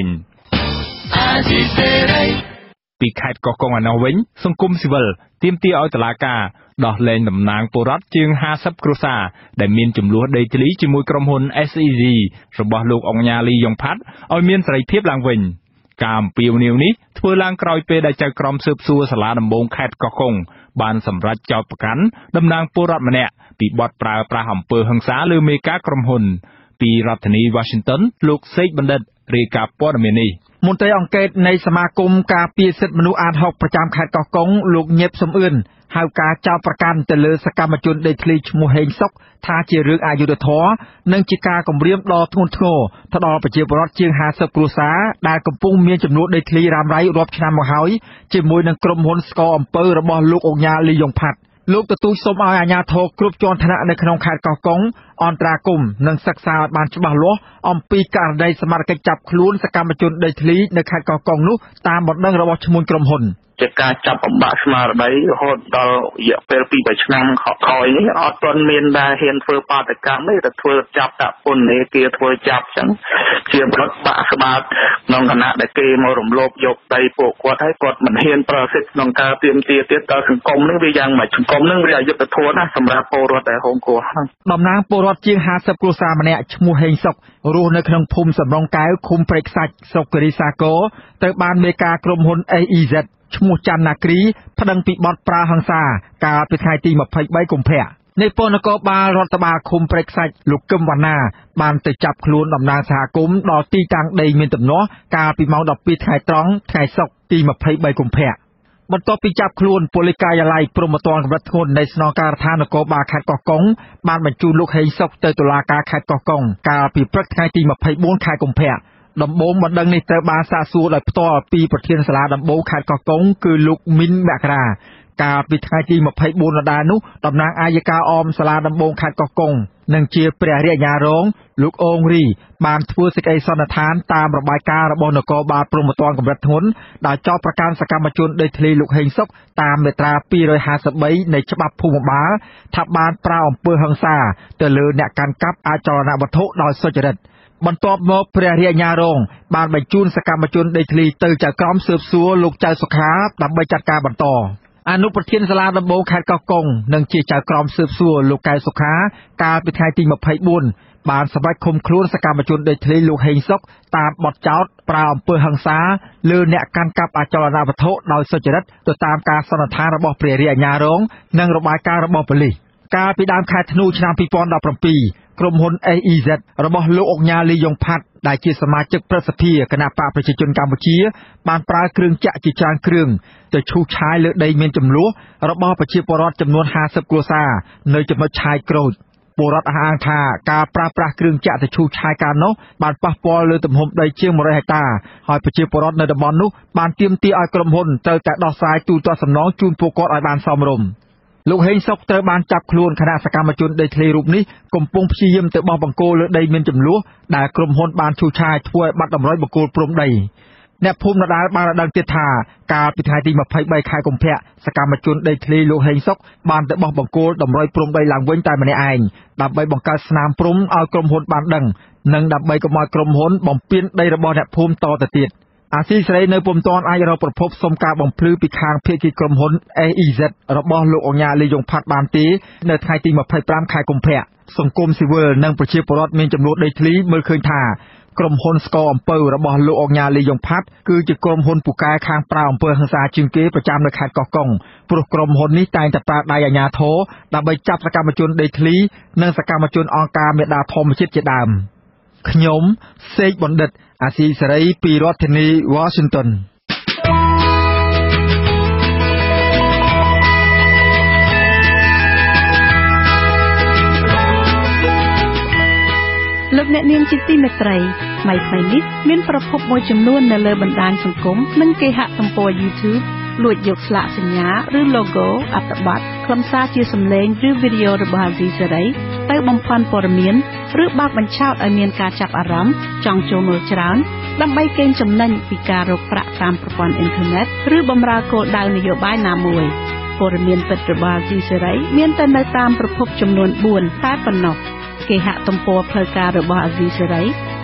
ពីខេត្តកោះកុងឯណោះវិញសង្គមស៊ីវិលទាមទារឲ្យតុលាការដោះលែងតំណាងពលរដ្ឋជាង50គ្រួសារដែលមានចំនួនដីធ្លីជាមួយក្រុមហ៊ុន SEZ របស់លោកអង្ញាលីយ៉ុងផាត់ឲ្យមានសេរីភាពឡើងវិញការអំពាវនាវនេះធ្វើឡើងក្រោយពេលដែលចៅក្រមស៊ើបសួរសាលាដំបងខេត្តកោះកុងបានសម្រេចចោទប្រកាន់តំណាងពលរដ្ឋម្នាក់ពីបទប្រើប្រាស់អំពើហិង្សាលើមេការក្រុមហ៊ុនពីរដ្ឋធានី Washington លោកសេកបណ្ឌិតរាយការណ៍ព័ត៌មាននេះមន្ត្រីអង្គការនៃសមាគមការពារសិទ្ធិមនុស្សអាត60ប្រចាំខេត្តកោះកុងលោកញៀបសំអឿនហៅការចោទប្រកាន់ទៅលើសកម្មជនដីធ្លីឈ្មោះហេងសុកថាជារឿងអយុត្តិធម៌និងជាការគំរាមដ៏ធ្ងន់ធ្ងរទៅដល់ប្រជាពលរដ្ឋជាង50គ្រួសារដែលកំពុងមានចំនួនដីធ្លីរ៉ាំរ៉ៃរាប់ឆ្នាំមកហើយជាមួយនឹងក្រុមហ៊ុនស្កអំពើរបស់លោកអង្ញាលីយ៉ុងផាត់លោកទទូចសូមឲ្យអាជ្ញាធរគ្រប់ជាន់ថ្នាក់នៅក្នុងខេត្តកោះកុងអន្តរាគមន៍និងសិក្សាឲ្យបានច្បាស់លាស់អំពីករណីសមត្ថកិច្ចចាប់ខ្លួនសកម្មជនដីធ្លីនៅខេត្តកោះកុងនោះតាមបណ្ដឹងរបស់ឈ្មួញក្រុមហ៊ុនជាការចាប់បំបាក់ស្មារតីរហូតដល់រយៈពេល 2-3 ឆ្នាំក្រោយនេះអត់ទាន់មានដែលហ៊ានធ្វើបាតកម្មទេតែធ្វើចាប់ដាក់ពន្ធនាគារធ្វើចាប់ចឹងជាប្រត់បាក់ស្បាតក្នុងគណៈដែលគេមករំលោភយកដីពួកគាត់ហើយគាត់មិនហ៊ានប្រសិទ្ធក្នុងការទាមទារទៀតដល់សង្គមនឹងវាយ៉ាងម៉េចសង្គមនឹងវាអយុត្តិធម៌ណាស់សម្រាប់ពលរដ្ឋដែលហូមគ្រោះតំណាងពលរដ្ឋជាង50គ្រួសារម្នាក់ឈ្មោះហេងសុករស់នៅក្នុងភូមិសំរងកែវឃុំព្រែកខ្សាច់ស្រុកគិរីសាគរត្រូវបានមេការក្រុមហ៊ុន SEZ ឈ្មោះច័ន្ទណាគ្រីប្តឹងពីបទប្រើហិង្សាកាលពីថ្ងៃទី23កុម្ភៈនៃពន្ធនគរបាលរដ្ឋបាលឃុំព្រែកខ្សាច់លោកកឹមវណ្ណាបានទៅចាប់ខ្លួនតំណាងសហគមន៍ដល់ទីតាំងដីមានទំនាស់កាលពីម៉ោង 12 ថ្ងៃត្រង់ថ្ងៃសុក្រទី23កុម្ភៈបន្ទាប់ពីចាប់ខ្លួនប៉ូលីសការិយាល័យព្រំប្រទានកម្រិតធ្ងន់នៃស្នងការដ្ឋាននគរបាលខេត្តកោះកុងបានបញ្ជូនលោកហេងសុខទៅតុលាការខេត្តកោះកុងកាលពីព្រឹកថ្ងៃទី24ខែកុម្ភៈដំបូងបណ្ដឹងនេះត្រូវបានសាកសួរដោយផ្ទាល់ពីប្រធានសាលាដំបងខេត្តកោះកុងគឺលោកមីនមករាកាលពីថ្ងៃទី24ដដែលនោះតំណាងអាយកាអមសាលាដំបងខេត្តកោះកុងនិងជាព្រះរាជអាជ្ញារងលោកអងរីបានធ្វើសេចក្តីសន្និដ្ឋានតាមរបាយការណ៍របស់នគរបាលព្រំប្រទានកម្រិតធ្ងន់ដោយចោទប្រកាន់សកម្មជនដេកធ្លីលោកហេងសុខតាមមាត្រា253នៃច្បាប់ភូមិបាលថាបានប្រើអំពើហិង្សាទៅលើអ្នកកាន់កាប់អចលនវត្ថុដោយសុចរិតបន្ទាប់មកព្រះរាជអាជ្ញារងបានបញ្ជូនសកម្មជនដេកធ្លីទៅចៅក្រមស៊ើបសួរលោកចៅសុខាដើម្បីចាត់ការបន្តអនុប្រធានសាលាដំបងខេត្តកោះកុងនិងជាចៅក្រមស៊ើបសួរលោកកែសុខាកាលពីថ្ងៃទី24បានសម្រេចឃុំខ្លួនសកម្មជនដេកធ្លីលោកហេងសុខតាមបទចោទប្រើអំពើហិង្សាលើអ្នកកាន់កាប់អចលនវត្ថុដោយសុចរិតទៅតាមការសន្និដ្ឋានរបស់ព្រះរាជអាជ្ញារងនិងរបាយការណ៍របស់ប៉ូលីសកាលពីដើមខែធ្នូឆ្នាំ2017ក្រុមហ៊ុន AEZ របស់លោកអុកញ៉ាលីយ៉ុងផាត់ដែលជាសមាជិកព្រឹទ្ធសភាគណៈបកប្រជាជនកម្ពុជាបានប្រើគ្រឿងចាក់ជាច្រើនគ្រឿងទៅឈូសឆាយលើដីមានចំនួនរបស់ប្រជាពលរដ្ឋចំនួន50គ្រួសារនៅចំណុចឆាយក្រូចពលរដ្ឋអះអាងថាការប្រើប្រាស់គ្រឿងចាក់ទៅឈូសឆាយកាលនោះបានប៉ះពាល់លើទំហំដីជាង100ហិកតាហើយប្រជាពលរដ្ឋនៅតំបន់នោះបានទាមទារឲ្យក្រុមហ៊ុនត្រូវតែដោះស្រាយទូទាត់សំណងជូនពួកគាត់ឲ្យបានសមរម្យលោកហេងសុខត្រូវបានចាប់ខ្លួនខណៈសកម្មជនដីធ្លីរូបនេះកំពុងព្យាយាមទៅបោះបង្គោលលើដីមានចំនួនដែលក្រុមហ៊ុនបានឈូសឆាយធ្វើឲ្យបាត់តម្រុយបង្គោលព្រំដីអ្នកភូមិដដែលបានដឹងទៀតថាកាលពីថ្ងៃទី23ខែកុម្ភៈសកម្មជនដីធ្លីលោកហេងសុខបានទៅបោះបង្គោលតម្រុយព្រំដីឡើងវិញតែម្នាក់ឯងដើម្បីបង្កើតស្នាមព្រំឲ្យក្រុមហ៊ុនបានដឹងនិងដើម្បីកុំឲ្យក្រុមហ៊ុនបំពានដីរបស់អ្នកភូមិតទៅទៀតអាស៊ីសេរីនៅពុំទាន់អាចរកប្រភពសុំការបំភ្លឺពីខាងភាគីក្រុមហ៊ុន AEZ របស់លោកអញ្ញាលីយ៉ុងផាត់បានទេនៅថ្ងៃទី25ខែកុម្ភៈសង្គមស៊ីវិលនិងប្រជាពលរដ្ឋមានចំនួនដីធ្លីមើលឃើញថាក្រុមហ៊ុនស្ករអំពៅរបស់លោកអញ្ញាលីយ៉ុងផាត់គឺជាក្រុមហ៊ុនពូកែខាងប្រើអំពើហិង្សាជាងគេប្រចាំនៅខេត្តកោះកុងព្រោះក្រុមហ៊ុននេះតែងតែប្រើដៃអាជ្ញាធរដើម្បីចាប់សកម្មជនដីធ្លីនិងសកម្មជនអង្គការមេដាធម្មជាតិជាដើមខ្ញុំសេកបណ្ឌិតអាស៊ីសេរីពីរដ្ឋធានី Washington លោកអ្នកនាងជាទីមេត្រីថ្មីៗនេះមានប្រភពមួយចំនួននៅលើបណ្ដាញសង្គមនិងគេហទំព័រ YouTube លួចយកស្លាកសញ្ញាឬ logo អត្ថបទខ្លឹមសារជាសំឡេងឬវីដេអូរបស់អាស៊ីសេរីទៅបំភាន់ព័ត៌មានឬបើកបញ្ឆោតឲ្យមានការចាប់អារម្មណ៍ចង់ចូលមើលច្រើនដើម្បីកេងចំណេញពីការរកប្រាក់តាមប្រព័ន្ធអ៊ីនធឺណិតឬបម្រើគោលដៅនយោបាយណាមួយព័ត៌មានពិតរបស់អាស៊ីសេរីមានតែនៅតាមប្រភពចំនួន4តែប៉ុណ្ណោះគេហទំព័រផ្លូវការរបស់អាស៊ីសេរី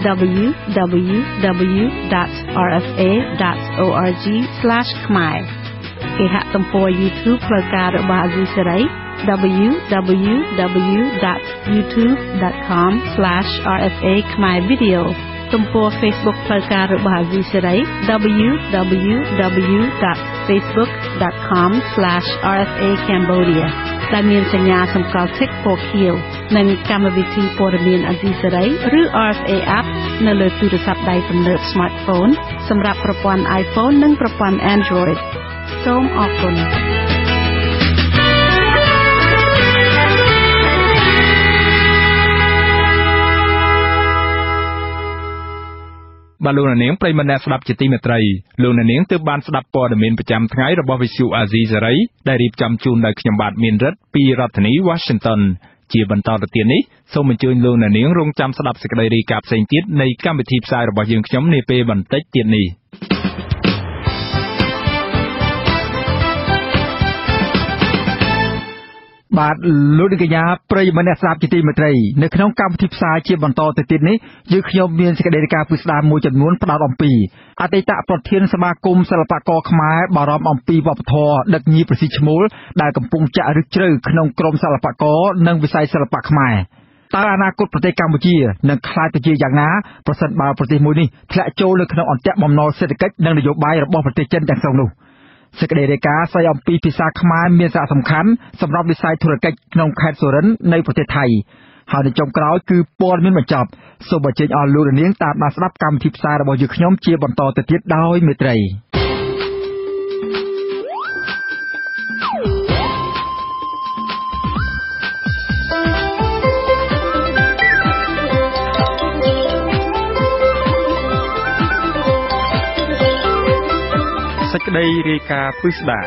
www.rfa.org/khmer គេហទំព័រ YouTube ផ្លូវការរបស់អាស៊ីសេរី www.youtube.com/rfa khmer video ទំព័រ Facebook ផ្លូវការរបស់អាស៊ីសេរី www.facebook.com/rfa cambodia ដែលមានសញ្ញាសម្គាល់ tick ពណ៌ខៀវនិងកម្មវិធីព័ត៌មានអាស៊ីសេរីឬ RFA app នៅលើទូរស័ព្ទដៃទំនើប smartphone សម្រាប់ប្រព័ន្ធ iPhone និងប្រព័ន្ធ Android សូមអរគុណបាទលោកនាងប្រិយមិត្តអ្នកស្ដាប់ជាទីមេត្រីលោកនាងទើបបានស្ដាប់ព័ត៌មានប្រចាំថ្ងៃរបស់វិទ្យុអាស៊ីសេរីដែលរៀបចំជូនដោយខ្ញុំបាទមានរិទ្ធពីរដ្ឋធានី Washington ជាបន្តទៅទៀតនេះសូមអញ្ជើញលោកនាងរងចាំស្ដាប់សេចក្តីរាយការណ៍ផ្សេងទៀតនៃកម្មវិធីផ្សាយរបស់យើងខ្ញុំនាពេលបន្តិចទៀតនេះបាទលោកនាងកញ្ញាប្រិយមិត្តអ្នកស្ដាប់ជាទីមេត្រីនៅក្នុងកម្មវិធីផ្សាយជាបន្តទៅទៀតនេះយើងខ្ញុំមានសេចក្តីរាយការណ៍ពិស្ដារមួយចំនួនផ្ដោតអំពីអតីតប្រធានសមាគមសិល្បករខ្មែរបារម្ភអំពីវប្បធម៌ដឹកញីប្រសិទ្ធឈ្មោលដែលកំពុងចាក់ឫសជ្រៅក្នុងក្រមសិល្បករនិងវិស័យសិល្បៈខ្មែរតើអនាគតប្រទេសកម្ពុជានឹងខ្លាចទៅជាយ៉ាងណាប្រសិនបើប្រទេសមួយនេះធ្លាក់ចូលនៅក្នុងអន្ទាក់បំណុលសេដ្ឋកិច្ចនិងនយោបាយរបស់ប្រទេសចិនទាំងស្រុងនោះសេចក្តីរាយការណ៍ស្ដីអំពីភាសាខ្មែរមានសារៈសំខាន់សម្រាប់វិស័យធុរកិច្ចក្នុងខេត្តសុរិន្ទនៃប្រទេសថៃហើយនៅចុងក្រោយគឺព័ត៌មានបញ្ចប់សូមអញ្ជើញអស់លោកនាងតាមដានស្ដាប់កម្មវិធីផ្សាយរបស់យើងខ្ញុំជាបន្តទៅទៀតដោយមេត្រីក្តីរាយការណ៍ពិស្ដា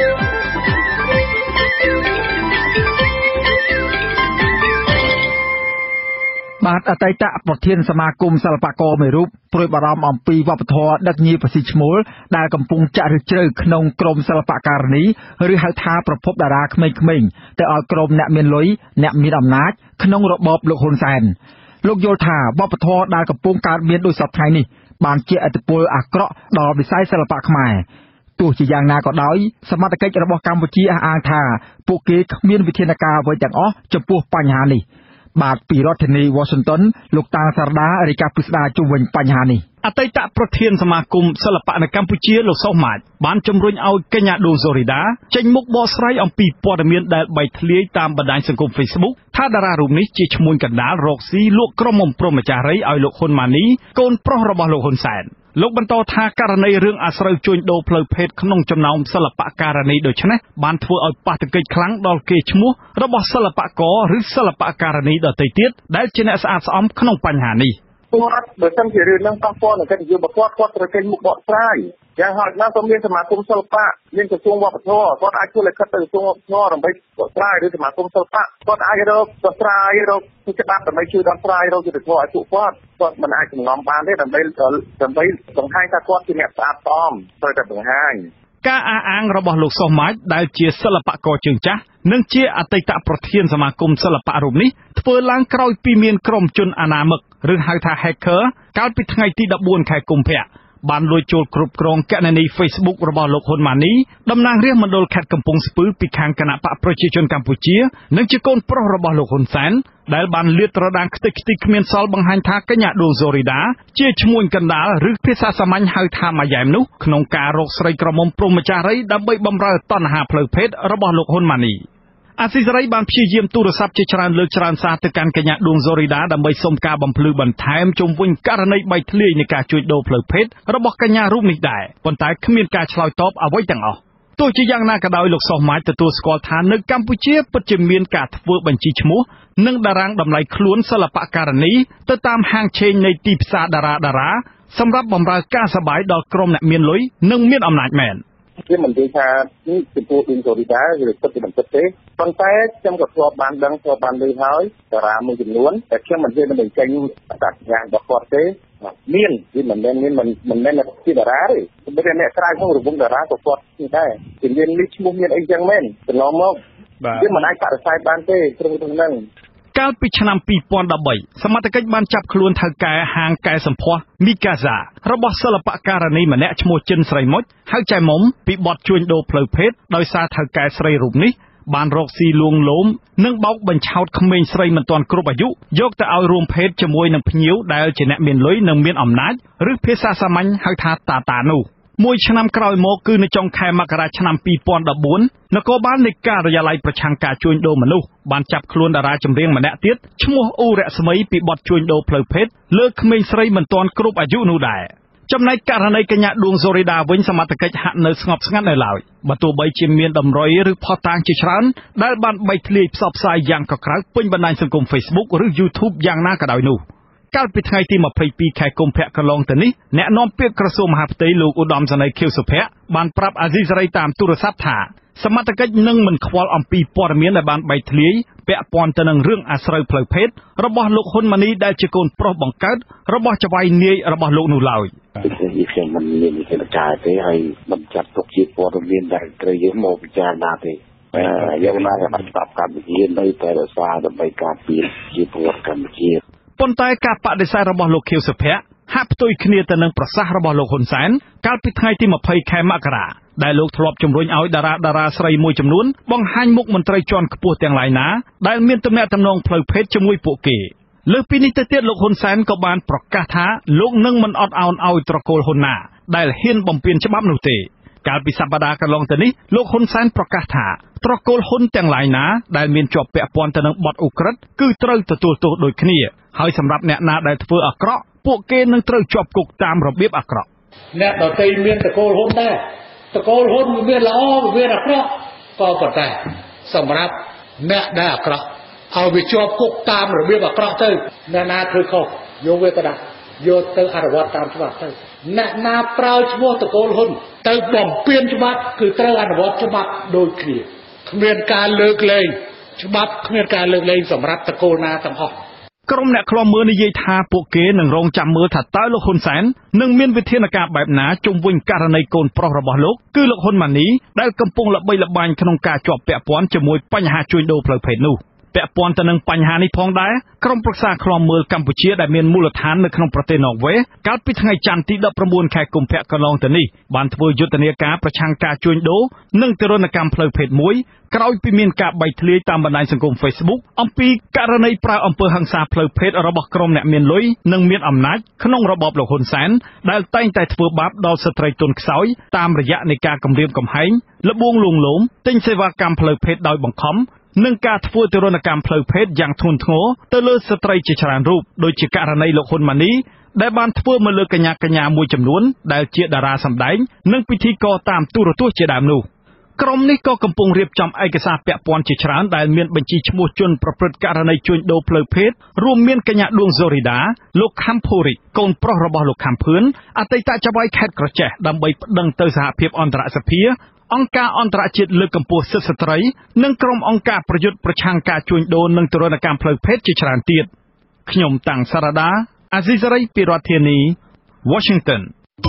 បាទអតីតប្រធានសមាគមសិល្បករមួយរូបព្រួយបារម្ភអំពីវប្បធម៌ដឹកញៀរប្រសិទ្ធឈ្មោលដែលកំពុងចាក់ឫសជ្រៅក្នុងក្រុមសិល្បករនីឬហៅថាប្រភពតារាក្មេងៗទៅឲ្យក្រុមអ្នកមានលុយអ្នកមានអំណាចក្នុងរបបលោកហ៊ុនសែនលោកយល់ថាវប្បធម៌ដែលកំពុងកើតមានដោយសពថ្ងៃនេះបានជាឥទ្ធិពលអាក្រក់ដល់វិស័យសិល្បៈខ្មែរទោះជាយ៉ាងណាក៏ដោយសមត្ថកិច្ចរបស់កម្ពុជាអះអាងថាពួកគេគ្មានវិធានការអ្វីទាំងអស់ចំពោះបញ្ហានេះបាទពីរដ្ឋធានី Washington លោកតាសារដារាយការណ៍ពិស្ដារជុំវិញបញ្ហានេះអតីតប្រធានសមាគមសិល្បៈនៅកម្ពុជាលោកសុខម៉ាចបានជំរុញឲ្យកញ្ញាឌូសូរីដាចេញមុខបកស្រាយអំពីព័ត៌មានដែលបែកធ្លាយតាមបណ្ដាញសង្គម Facebook ថាតារារូបនេះជាឈ្មួញកណ្ដាលរកស៊ីលក់ក្រុមអំព្រំម្ចាស់រីឲ្យលោកហ៊ុនម៉ាណីកូនប្រុសរបស់លោកហ៊ុនសែនលោកបន្តថាករណីរឿងអាស្រូវជួញដូរផ្លូវភេទក្នុងចំណោមសិល្បករនីដូចនេះបានធ្វើឲ្យប៉ះទង្គិចខ្លាំងដល់កេរ្តិ៍ឈ្មោះរបស់សិល្បករឬសិល្បករនីដទៃទៀតដែលជាអ្នកស្អាតស្អំក្នុងបញ្ហានេះគាត់បើសិនជារឿងនឹងប៉ះពាល់នឹងកិត្តិយសរបស់គាត់ត្រូវចេញមុខបកស្រាយយ៉ាងហោចណាស់ក៏មានសមាគមសិល្បៈមានក្រសួងវប្បធម៌គាត់អាចធ្វើលិខិតទៅក្រសួងវប្បធម៌ដើម្បីបកស្រាយឬសមាគមសិល្បៈគាត់អាចរកបកស្រាយរកច្បាប់ដើម្បីជួយដោះស្រាយរកយុត្តិធម៌ឲ្យពួកគាត់មិនអាចចំងំបានទេដើម្បីបង្ហាញថាគាត់ជាអ្នកស្អាតស្អំត្រូវតែបង្ហាញការអះអាងរបស់លោកសុខម៉ាចដែលជាសិល្បករជើងចាស់និងជាអតីតប្រធានសមាគមសិល្បៈរូបនេះធ្វើឡើងក្រោយពីមានក្រុមជនអនាមិកឬហៅថា Hacker កាលពីថ្ងៃទី14ខែកុម្ភៈបានលួចចូលគ្រប់គ្រងគណនី Facebook របស់លោកហ៊ុនម៉ាណីតំណាងរាស្ត្រមណ្ឌលខេត្តកំពង់ស្ពឺពីខាងគណៈបកប្រជាជនកម្ពុជានិងជាកូនប្រុសរបស់លោកហ៊ុនសែនដែលបានលាតត្រដាងខ្ទេចខ្ទីគ្មានសល់បង្ហាញថាកញ្ញាឌូសូរីដាជាឈ្មួញកណ្ដាលឬភាសាសាមញ្ញហៅថាម៉ាយ៉ែមនោះក្នុងការរកស្រីក្រមុំព្រហ្មចារីដើម្បីបម្រើតណ្ហាផ្លូវភេទរបស់លោកហ៊ុនម៉ាណីអាស៊ីសេរីបានព្យាយាមទូរស័ព្ទជាច្រើនលើកច្រើនសារទៅកាន់កញ្ញាឌូសូរីដាដើម្បីសុំការបំភ្លឺបន្ថែមជុំវិញករណីបែកធ្លាយនៃការជួញដូរផ្លូវភេទរបស់កញ្ញារូបនេះដែរប៉ុន្តែគ្មានការឆ្លើយតបអ្វីទាំងអស់ទោះជាយ៉ាងណាក៏ដោយលោកសុខម៉ាចទទួលស្គាល់ថានៅកម្ពុជាពិតជាមានការធ្វើបញ្ជីឈ្មោះនិងតារាងតម្លៃខ្លួនសិល្បករនីទៅតាមហាងឆេងនៃទីផ្សារតារាសម្រាប់បម្រើការសប្បាយដល់ក្រុមអ្នកមានលុយនិងមានអំណាចមែនវាមិននិយាយថានេះចំពោះឌីនសូរីដាឬពិតជាមិនពិតទេប៉ុន្តែខ្ញុំក៏ធ្លាប់បានដឹងធ្លាប់បានឮហើយតារាមួយចំនួនតែខ្ញុំមិននិយាយមិនចេញអត្តសញ្ញាណរបស់គាត់ទេមានវាមិនមែនជាតារាទេតែអ្នកក្រៅក្នុងរង្វង់តារាក៏គាត់នេះដែរជំនាញនេះឈ្មោះមានអីចឹងមែនកន្លងមកវាមិនអាចបដិសេធបានទេត្រង់ហ្នឹងកាលពីឆ្នាំ2013សមត្ថកិច្ចបានចាប់ខ្លួនថៅកែហាងកែសម្ផស្សមីកាហ្សារបស់សិល្បករនីម្នាក់ឈ្មោះចិនស្រីមុចហៅចៃមុំពីបទជួញដូរផ្លូវភេទដោយសារថៅកែស្រីរូបនេះបានរកស៊ីលួងលោមនិងបោកបញ្ឆោតក្មេងស្រីមិនទាន់គ្រប់អាយុយកទៅឲ្យរួមភេទជាមួយនឹងភ្ញៀវដែលជាអ្នកមានលុយនិងមានអំណាចឬភាសាសាមញ្ញហៅថាតានោះមួយឆ្នាំក្រោយមកគឺនៅចុងខែមករាឆ្នាំ2014នគរបាលនៃការិយាល័យប្រឆាំងការជួញដូរមនុស្សបានចាប់ខ្លួនតារាចម្រៀងម្នាក់ទៀតឈ្មោះអ៊ូរស្មីពីបទជួញដូរផ្លូវភេទលើក្មេងស្រីមិនទាន់គ្រប់អាយុនោះដែរចំណែកករណីកញ្ញាឌួងសូរីដាវិញសមត្ថកិច្ចហាក់នៅស្ងប់ស្ងាត់នៅឡើយបើទោះបីជាមានតម្រុយឬផុសតាងជាច្រើនដែលបានបែកធ្លាយផ្សព្វផ្សាយយ៉ាងកក្រើកពេញបណ្ដាញសង្គម Facebook ឬ YouTube យ៉ាងណាក៏ដោយនោះកាលពីថ្ងៃទី22ខែកុម្ភៈកន្លងទៅនេះអ្នកនាំពាក្យក្រសួងមហាផ្ទៃលោកឧត្តមសេនីយ៍ខៀវសុភ័ក្របានប្រាប់អាស៊ីសេរីតាមទូរស័ព្ទថាសមត្ថកិច្ចនឹងមិនខ្វល់អំពីព័ត៌មានដែលបានបែកធ្លាយពាក់ព័ន្ធទៅនឹងរឿងអាស្រូវផ្លូវភេទរបស់លោកហ៊ុនម៉ាណីដែលជាកូនប្រុសបង្កើតរបស់ចៅហ្វាយនាយរបស់លោកនោះឡើយខ្ញុំមិនមានវិធានការទេហើយមិនចាត់ទុកជាព័ត៌មានដែលត្រូវយកមកពិចារណាទេយកណាក៏បានស្ដាប់កម្ពុជានៅតែរក្សាដើម្បីការពារជាពលរដ្ឋកម្ពុជាប៉ុន្តែការបដិសេធរបស់លោកខៀវសុភ័ក្រហាក់ផ្ទុយគ្នាទៅនឹងប្រសាសន៍របស់លោកហ៊ុនសែនកាលពីថ្ងៃទី20ខែមករាដែលលោកធ្លាប់ជំរុញឲ្យតារាស្រីមួយចំនួនបង្ហាញមុខមន្ត្រីជាន់ខ្ពស់ទាំងឡាយណាដែលមានទំនាក់ទំនងផ្លូវភេទជាមួយពួកគេលើសពីនេះទៅទៀតលោកហ៊ុនសែនក៏បានប្រកាសថាលោកនឹងមិនអត់ឱនឲ្យត្រកូលហ៊ុនណាដែលហ៊ានបំពានច្បាប់នោះទេកាលពីសប្តាហ៍កន្លងទៅនេះលោកហ៊ុនសែនប្រកាសថាត្រកូលហ៊ុនទាំងឡាយណាដែលមានជាប់ពាក់ព័ន្ធទៅនឹងបទឧក្រិដ្ឋគឺត្រូវទទួលទោសដូចគ្នាហើយសម្រាប់អ្នកណាដែលធ្វើអាក្រក់ពួកគេនឹងត្រូវជាប់គុកតាមរបៀបអាក្រក់អ្នកដទៃមានត្រកូលហ៊ុនដែរត្រកូលហ៊ុនមានល្អមានអាក្រក់ក៏ប៉ុន្តែសម្រាប់អ្នកដែលអាក្រក់ឲ្យវាជាប់គុកតាមរបៀបអាក្រក់ទៅអ្នកណាធ្វើខុសយកវាទៅដាក់យកទៅអនុវត្តតាមច្បាប់ទៅអ្នកណាប្រើឈ្មោះតកូលហ៊ុនទៅបំពេញច្បាប់គឺត្រូវអនុវត្តច្បាប់ដូចគ្នាគ្មានការលើកលែងច្បាប់គ្មានការលើកលែងសម្រាប់តកូលណាទាំងអស់ក្រុមអ្នកឃ្លាំមើលនិយាយថាពួកគេនឹងរងចាំមើលថាតើលោកហ៊ុនសែននឹងមានវិធានការបែបណាជុំវិញករណីកូនប្រុសរបស់លោកគឺលោកហ៊ុនម៉ាណីដែលកំពុងល្បីល្បាញក្នុងការជាប់ពាក់ព័ន្ធជាមួយបញ្ហាជួញដូរផ្លូវភេទនោះពាក់ព័ន្ធទៅនឹងបញ្ហានេះផងដែរក្រុមប្រឹក្សាឃ្លាំមើលកម្ពុជាដែលមានមូលដ្ឋាននៅក្នុងប្រទេសណ័រវេសកាលពីថ្ងៃច័ន្ទទី19ខែកុម្ភៈកន្លងទៅនេះបានធ្វើយុទ្ធនាការប្រឆាំងការជួញដូរនិងទរណកម្មផ្លូវភេទមួយក្រោយពីមានការបែកធ្លាយតាមបណ្ដាញសង្គម Facebook អំពីករណីប្រើអំពើហិង្សាផ្លូវភេទរបស់ក្រុមអ្នកមានលុយនិងមានអំណាចក្នុងរបបលោកហ៊ុនសែនដែលតែងតែធ្វើបាបដល់ស្ត្រីទន់ខ្សោយតាមរយៈនៃការគំរាមកំហែងលបួងលួងលោមទិញសេវាកម្មផ្លូវភេទដោយបង្ខំនិងការធ្វើទរណកម្មផ្លូវភេទយ៉ាងធ្ងន់ធ្ងរទៅលើស្ត្រីជាច្រើនរូបដូចជាករណីលោកហ៊ុនម៉ាណីដែលបានធ្វើមកលើកញ្ញាមួយចំនួនដែលជាតារាសម្ដែងនិងពិធីករតាមទូរទស្សន៍ជាដើមនោះក្រុមនេះក៏កំពុងរៀបចំឯកសារពាក់ព័ន្ធជាច្រើនដែលមានបញ្ជីឈ្មោះជនប្រព្រឹត្តករណីជួញដូរផ្លូវភេទរួមមានកញ្ញាដួងសូរីដាលោកខំភូរិកកូនប្រុសរបស់លោកខំភឿនអតីតចៅហ្វាយខេត្តក្រចេះដើម្បីប្តឹងទៅសហភាពអន្តរសភាអង្គការអន្តរជាតិលើកកម្ពស់សិទ្ធិស្ត្រីនិងក្រុមអង្គការប្រយុទ្ធប្រឆាំងការជួញដូរនិងទរណកម្មផ្លូវភេទជាច្រើនទៀតខ្ញុំតាំងសារ៉ាដាអាស៊ីសេរីពីរដ្ឋធានី Washington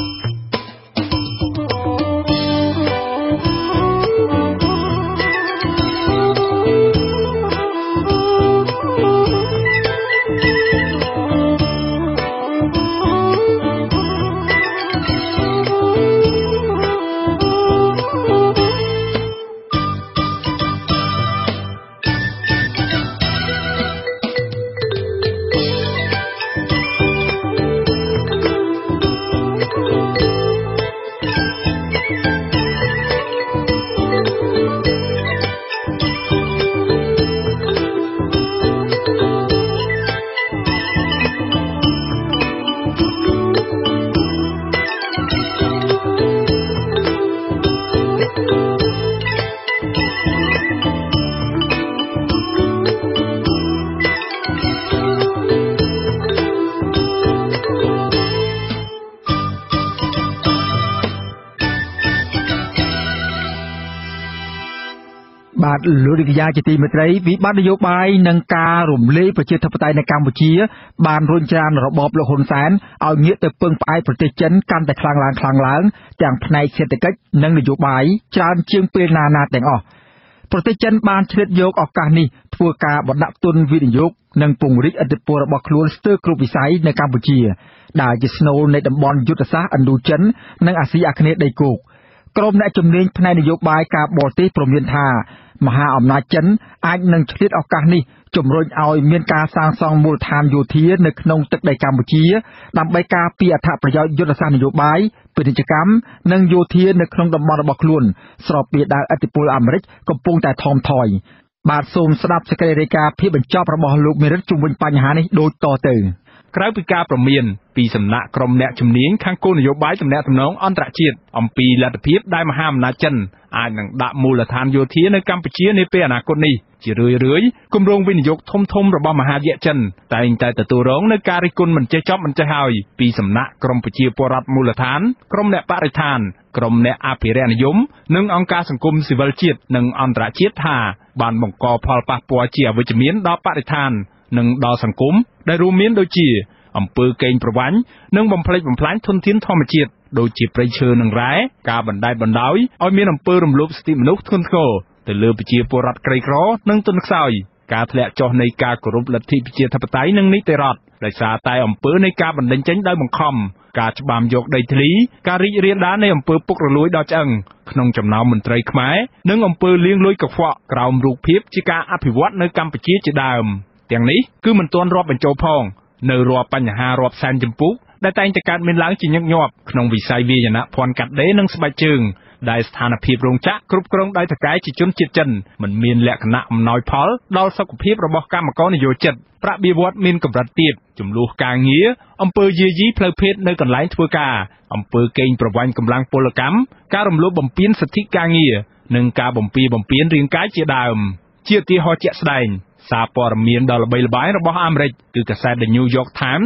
បាទលោកនាយកជាទីមេត្រីវិបត្តិនយោបាយនិងការរំលាយប្រជាធិបតេយ្យនៅកម្ពុជាបានរុញច្រានរបបលោកហ៊ុនសែនឲ្យងាកទៅពឹងផ្អែកប្រទេសចិនកាន់តែខ្លាំងឡើងទាំងផ្នែកសេដ្ឋកិច្ចនិងនយោបាយច្រើនជាងពេលណាទាំងអស់ប្រទេសចិនបានឆ្លៀតយកឱកាសនេះធ្វើការបណ្ដាក់ទុនវិនិយោគនិងពង្រីកឥទ្ធិពលរបស់ខ្លួនស្ទើរគ្រប់វិស័យនៅកម្ពុជាដែលជាស្នូលនៃតំបន់យុទ្ធសាស្ត្រឥណ្ឌូចិននិងអាស៊ីអាគ្នេយ៍ដីគោកក្រុមអ្នកជំនាញផ្នែកនយោបាយការបរទេសព្រមានថាមហាអំណាចចិនអាចនឹងឆ្លៀតឱកាសនេះជំរុញឲ្យមានការសាងសង់មូលដ្ឋានយោធានៅក្នុងទឹកដីកម្ពុជាដើម្បីការពារអត្ថប្រយោជន៍យុទ្ធសាស្ត្រនយោបាយពាណិជ្ជកម្មនិងយោធានៅក្នុងតំបន់របស់ខ្លួនស្របពេលដែលឥទ្ធិពលអាមេរិកកំពុងតែថមថយបាទសូមស្ដាប់សេចក្តីរាយការណ៍ភាពបញ្ចប់របស់លោកមេរិតជុំវិញបញ្ហានេះដូចតទៅក្រៅពីការព្រមានពីសំណាក់ក្រុមអ្នកជំនាញខាងគោលនយោបាយទំនាក់ទំនងអន្តរជាតិអំពីលទ្ធភាពដែលមហាអំណាចចិនអាចនឹងដាក់មូលដ្ឋានយោធានៅកម្ពុជានាពេលអនាគតនេះជារឿយៗគម្រោងវិនិយោគធំៗរបស់មហាយៈចិនតែងតែទទួលរងនឹងការរិះគន់មិនចេះចប់មិនចេះហើយពីសំណាក់ក្រុមប្រជាពលរដ្ឋមូលដ្ឋានក្រុមអ្នកបរិស្ថានក្រុមអ្នកអភិរក្សនិយមនិងអង្គការសង្គមស៊ីវិលជាតិនិងអន្តរជាតិថាបានបង្កផលប៉ះពាល់ជាអវិជ្ជមានដល់បរិស្ថាននិងដល់សង្គមដែលរួមមានដូចជាអំពើកេងប្រវ័ញ្ចនិងបំផ្លិចបំផ្លាញធនធានធម្មជាតិដូចជាព្រៃឈើនិងរ៉ែការបណ្តែតបណ្តោយឲ្យមានអំពើរំលោភសិទ្ធិមនុស្សធ្ងន់ធ្ងរទៅលើប្រជាពលរដ្ឋក្រីក្រនិងទន់ខ្សោយការធ្លាក់ចុះនៃការគោរពលទ្ធិប្រជាធិបតេយ្យនិងនីតិរដ្ឋដោយសារតែអំពើនៃការបណ្តេញចេញដោយបង្ខំការច្បាមយកដីធ្លីការរីករាលដាលនៃអំពើពុករលួយដល់ឆ្អឹងក្នុងចំណោមមន្ត្រីខ្មែរនិងអំពើលាងលុយកខ្វក់ក្រោមរូបភាពជាការអភិវឌ្ឍនៅកម្ពុជាជាដើមទាំងនេះគឺមិនទាន់រាប់បញ្ចូលផងនៅរាល់បញ្ហារាប់សែនជំពូកដែលតែងតែកើតមានឡើងជាញឹកញាប់ក្នុងវិស័យវាយនភ័ណ្ឌកាត់ដេរនិងស្បែកជើងដែលស្ថានភាពរោងចក្រគ្រប់គ្រងដោយថៅកែជាជនជាតិចិនមិនមានលក្ខណៈអំណោយផលដល់សុខភាពរបស់កម្មករនិយោជិតប្រាក់បៀវត្សមានកម្រិតទាបចំនួនការងារអំពើយាយីផ្លូវភេទនៅកន្លែងធ្វើការអំពើកេងប្រវ័ញ្ចកម្លាំងពលកម្មការរំលោភបំពានសិទ្ធិការងារនិងការបំពានរាងកាយជាដើមជាឧទាហរណ៍ជាក់ស្ដែងសារព័ត៌មានដ៏ល្បីល្បាញរបស់អាមេរិកគឺកាសែត The New York Times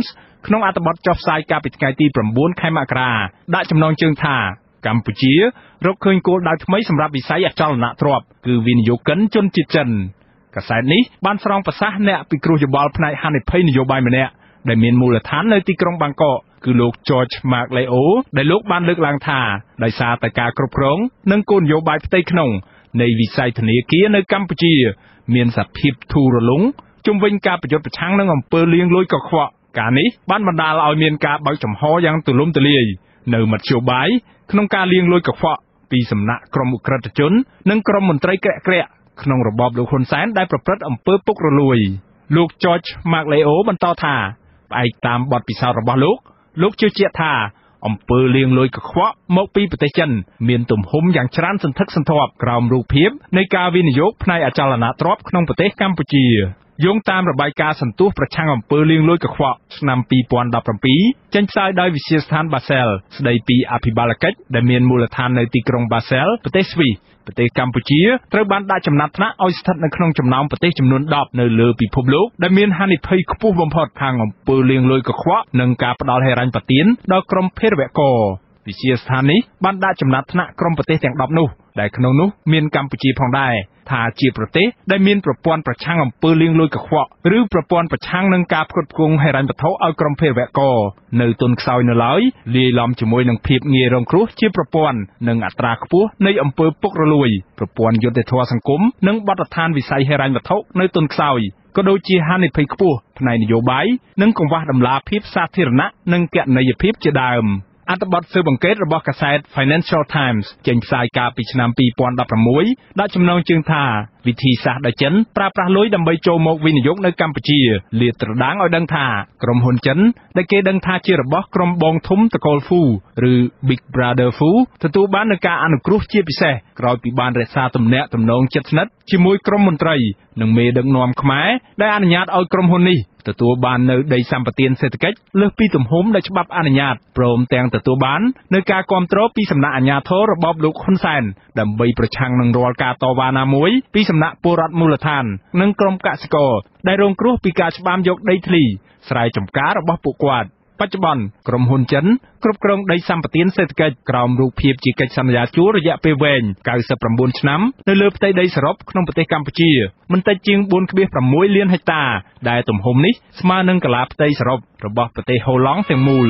ក្នុងអត្ថបទចុះផ្សាយកាលពីថ្ងៃទី9 ខែមករាដាក់ចំណងជើងថាកម្ពុជារកឃើញគោលដៅថ្មីសម្រាប់វិស័យអចលនទ្រព្យគឺវិនិយោគិនជនជាតិចិនកាសែតនេះបានស្រង់ប្រសាសន៍អ្នកពិគ្រោះយោបល់ផ្នែកហានិភ័យនយោបាយម្នាក់ដែលមានមូលដ្ឋាននៅទីក្រុងបាងកកគឺលោក George Mark Leo ដែលលោកបានលើកឡើងថាដោយសារតែការគ្រប់គ្រងនិងគោលនយោបាយផ្ទៃក្នុងនៃវិស័យធនាគារនៅកម្ពុជាមានសភាពធូររលុងជុំវិញការប្រយុទ្ធប្រឆាំងនឹងអំពើលាងលុយកខ្វក់ការនេះបានបណ្ដាលឲ្យមានការបើកចំហយ៉ាងទូលំទូលាយនៅមធ្យោបាយក្នុងការលាងលុយកខ្វក់ពីសំណាក់ក្រុមអក្រិតជននិងក្រុមមន្ត្រីក្រាក់ក្នុងរបបលោកហ៊ុនសែនដែលប្រព្រឹត្តអំពើពុករលួយលោក George Mark Leo បន្តថាផ្អែកតាមបទពិសោធន៍របស់លោកជឿជាក់ថាអំពើលាងលុយកខ្វក់មកពីប្រទេសចិនមានទំហំយ៉ាងច្រើនសន្ធឹកសន្ធាប់ក្រោមរូបភាពនៃការវិនិយោគផ្នែកអចលនទ្រព្យក្នុងប្រទេសកម្ពុជាយោងតាមរបាយការណ៍សន្ទុះប្រឆាំងអំពើលាងលុយកខ្វក់ឆ្នាំ2017ចេញផ្សាយដោយវិទ្យាស្ថាន Basel ស្ដីពីអភិបាលកិច្ចដែលមានមូលដ្ឋាននៅទីក្រុង Basel ប្រទេសស្វីសប្រទេសកម្ពុជាត្រូវបានដាក់ចំណាត់ថ្នាក់ឲ្យស្ថិតនៅក្នុងចំណោមប្រទេសចំនួន10នៅលើពិភពលោកដែលមានហានិភ័យខ្ពស់បំផុតខាងអំពើលាងលុយកខ្វក់និងការផ្ដាល់ហិរញ្ញប្បទានដល់ក្រុមភេរវករវិទ្យាស្ថាននេះបានដាក់ចំណាត់ថ្នាក់ក្រុមប្រទេសទាំង10នោះដែលក្នុងនោះមានកម្ពុជាផងដែរថាជាប្រទេសដែលមានប្រព័ន្ធប្រឆាំងអំពើលាងលុយកខ្វក់ឬប្រព័ន្ធប្រឆាំងនឹងការផ្គត់ផ្គង់ហិរញ្ញវត្ថុឲ្យក្រុមភេរវករនៅទុនខ្សោយនៅឡើយលាយឡំជាមួយនឹងភាពងាយរងគ្រោះជាប្រព័ន្ធនិងអត្រាខ្ពស់នៃអំពើពុករលួយប្រព័ន្ធយុត្តិធម៌សង្គមនិងបទដ្ឋានវិស័យហិរញ្ញវត្ថុនៅទុនខ្សោយក៏ដូចជាហានិភ័យខ្ពស់ផ្នែកនយោបាយនិងកង្វះតម្លាភាពសាធារណៈនិងគណនេយ្យភាពជាដើមអត្ថបទស៊ើបអង្កេតរបស់កាសែត Financial Times ចេញផ្សាយកាលពីឆ្នាំ2016ដាក់ចំណងជើងថាវិធីសាស្ត្រដែលចិនប្រើប្រាស់លុយដើម្បីចូលមកវិនិយោគនៅកម្ពុជាលាតត្រដាងឲ្យដឹងថាក្រុមហ៊ុនចិនដែលគេដឹងថាជារបស់ក្រុមបងធំតកូលហ្វូឬ Big Brother Fu ទទួលបាននូវការអនុគ្រោះជាពិសេសក្រោយពីបានរក្សាទំនាក់ទំនងជិតស្និទ្ធជាមួយក្រុមមន្ត្រីនិងមេដឹកនាំខ្មែរដែលអនុញ្ញាតឲ្យក្រុមហ៊ុននេះទទួលបាននៅដីសម្បត្តិសេដ្ឋកិច្ចលើសពីទំហំដែលច្បាប់អនុញ្ញាតព្រមទាំងទទួលបាននៅការគ្រប់គ្រងពីសំណាក់អាជ្ញាធររបបលោកហ៊ុនសែនដើម្បីប្រឆាំងនឹងរាល់ការតវ៉ាណាមួយពីសំណាក់ពលរដ្ឋមូលដ្ឋាននិងក្រុមកសិករដែលរងគ្រោះពីការច្បាមយកដីធ្លីស្រែចម្ការរបស់ពួកគាត់បច្ចុប្បន្នក្រុមហ៊ុនចិនគ្រប់គ្រងដីសម្បត្តិសេដ្ឋកិច្ចក្រោមរូបភាពជាកិច្ចសន្យាជួលរយៈពេលវែង99ឆ្នាំនៅលើផ្ទៃដីសរុបក្នុងប្រទេសកម្ពុជាមិនតិចជាង 4.6 លានហិកតាដែលទំហំនេះស្មើនឹងកាឡាផ្ទៃសរុបរបស់ប្រទេសហូឡង់ទាំងមូល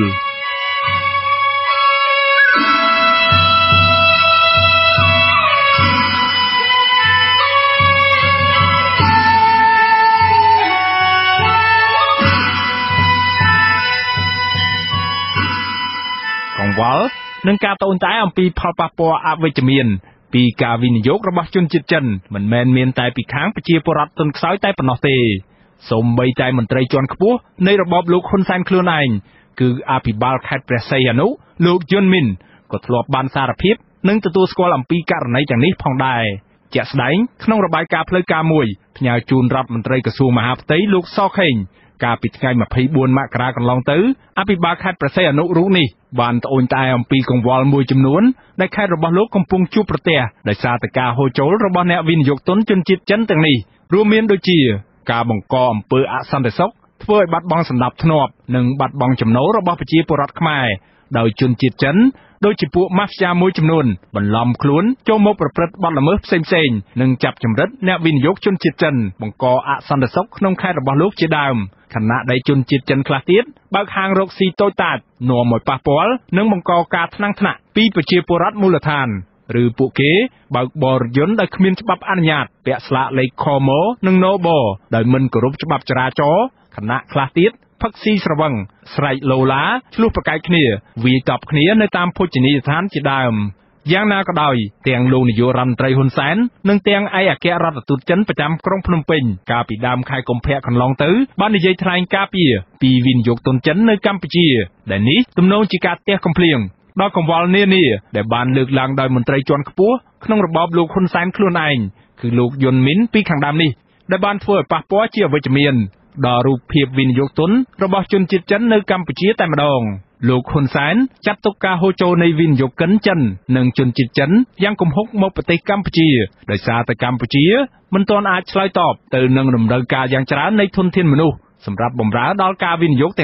កង្វល់នឹងការត្អូញត្អែអំពីផលប៉ះពាល់អវិជ្ជមានពីការវិនិយោគរបស់ជនជាតិចិនមិនមែនមានតែពីខាងប្រជាពលរដ្ឋទុនខ្សោយតែប៉ុណ្ណោះទេសូម្បីតែមន្ត្រីជាន់ខ្ពស់នៃរបបលោកហ៊ុនសែនខ្លួនឯងគឺអភិបាលខេត្តព្រះសីហនុលោកយុនមីនក៏ធ្លាប់បានសារភាពនិងទទួលស្គាល់អំពីករណីទាំងនេះផងដែរជាក់ស្ដែងក្នុងរបាយការណ៍ផ្លូវការមួយផ្ញើជូនរដ្ឋមន្ត្រីក្រសួងមហាផ្ទៃលោកសខេងកាលពីថ្ងៃ24មករាកន្លងទៅអភិបាលខេត្តព្រះសីហនុរូបនេះបានត្អូញត្អែអំពីកង្វល់មួយចំនួនដែលខេត្តរបស់លោកកំពុងជួបប្រទះដោយសារតែការហូរចូលរបស់អ្នកវិនិយោគទុនជនជាតិចិនទាំងនេះរួមមានដូចជាការបង្កអំពើអសន្តិសុខធ្វើឲ្យបាត់បង់សណ្ដាប់ធ្នាប់និងបាត់បង់ចំណូលរបស់ប្រជាពលរដ្ឋខ្មែរដោយជនជាតិចិនដូចជាពួកម៉ាហ្វ្យាមួយចំនួនបន្លំខ្លួនចូលមកប្រព្រឹត្តបទល្មើសផ្សេងៗនិងចាប់ចម្រិតអ្នកវិនិយោគជនជាតិចិនបង្កអសន្តិសុខក្នុងខេត្តរបស់លោកជាដើមខណៈដែលជនជាតិចិនខ្លះទៀតបើកហាងរកស៊ីតូចតាចនាំឲ្យប៉ះពាល់និងបង្កការថ្នាំងថ្នាក់ពីប្រជាពលរដ្ឋមូលដ្ឋានឬពួកគេបើកបរយន្តដោយគ្មានច្បាប់អនុញ្ញាតពាក់ស្លាកលេខខមនិង NOBO ដោយមិនគោរពច្បាប់ចរាចរណ៍ខណៈខ្លះទៀតផឹកស៊ីស្រវឹងស្រែកឡូឡាឆ្លោះប្រកែកគ្នាវាយតប់គ្នានៅតាមភោជនីយដ្ឋានជាដើមយ៉ាងណាក៏ដោយទាំងលោកនាយករដ្ឋមន្ត្រីហ៊ុនសែននិងទាំងឯកអគ្គរដ្ឋទូតចិនប្រចាំក្រុងភ្នំពេញកាលពីដើមខែកុម្ភៈកន្លងទៅបាននិយាយថ្លែងការពីវិនិយោគទុនចិននៅកម្ពុជាដែលនេះទំនងជាការទះកំភ្លៀងដល់កង្វល់នានាដែលបានលើកឡើងដោយមន្ត្រីជាន់ខ្ពស់ក្នុងរបបលោកហ៊ុនសែនខ្លួនឯងគឺលោកយុនមីនពីខាងដើមនេះដែលបានធ្វើឲ្យប៉ះពាល់ជាអវិជ្ជមានដល់រូបភាពវិនិយោគទុនរបស់ជនជាតិចិននៅកម្ពុជាតែម្ដងលោកហ៊ុនសែនចាត់ទុកការហូរចូលនៃវិនិយោគិនចិននិងជនជាតិចិនយ៉ាងគំហុកមកប្រទេសកម្ពុជាដោយសារតែកម្ពុជាមិនទាន់អាចឆ្លើយតបទៅនឹងតម្រូវការយ៉ាងច្រើននៃធនធានមនុស្សសម្រាប់បម្រើដល់ការវិនិយោគទាំងនោះ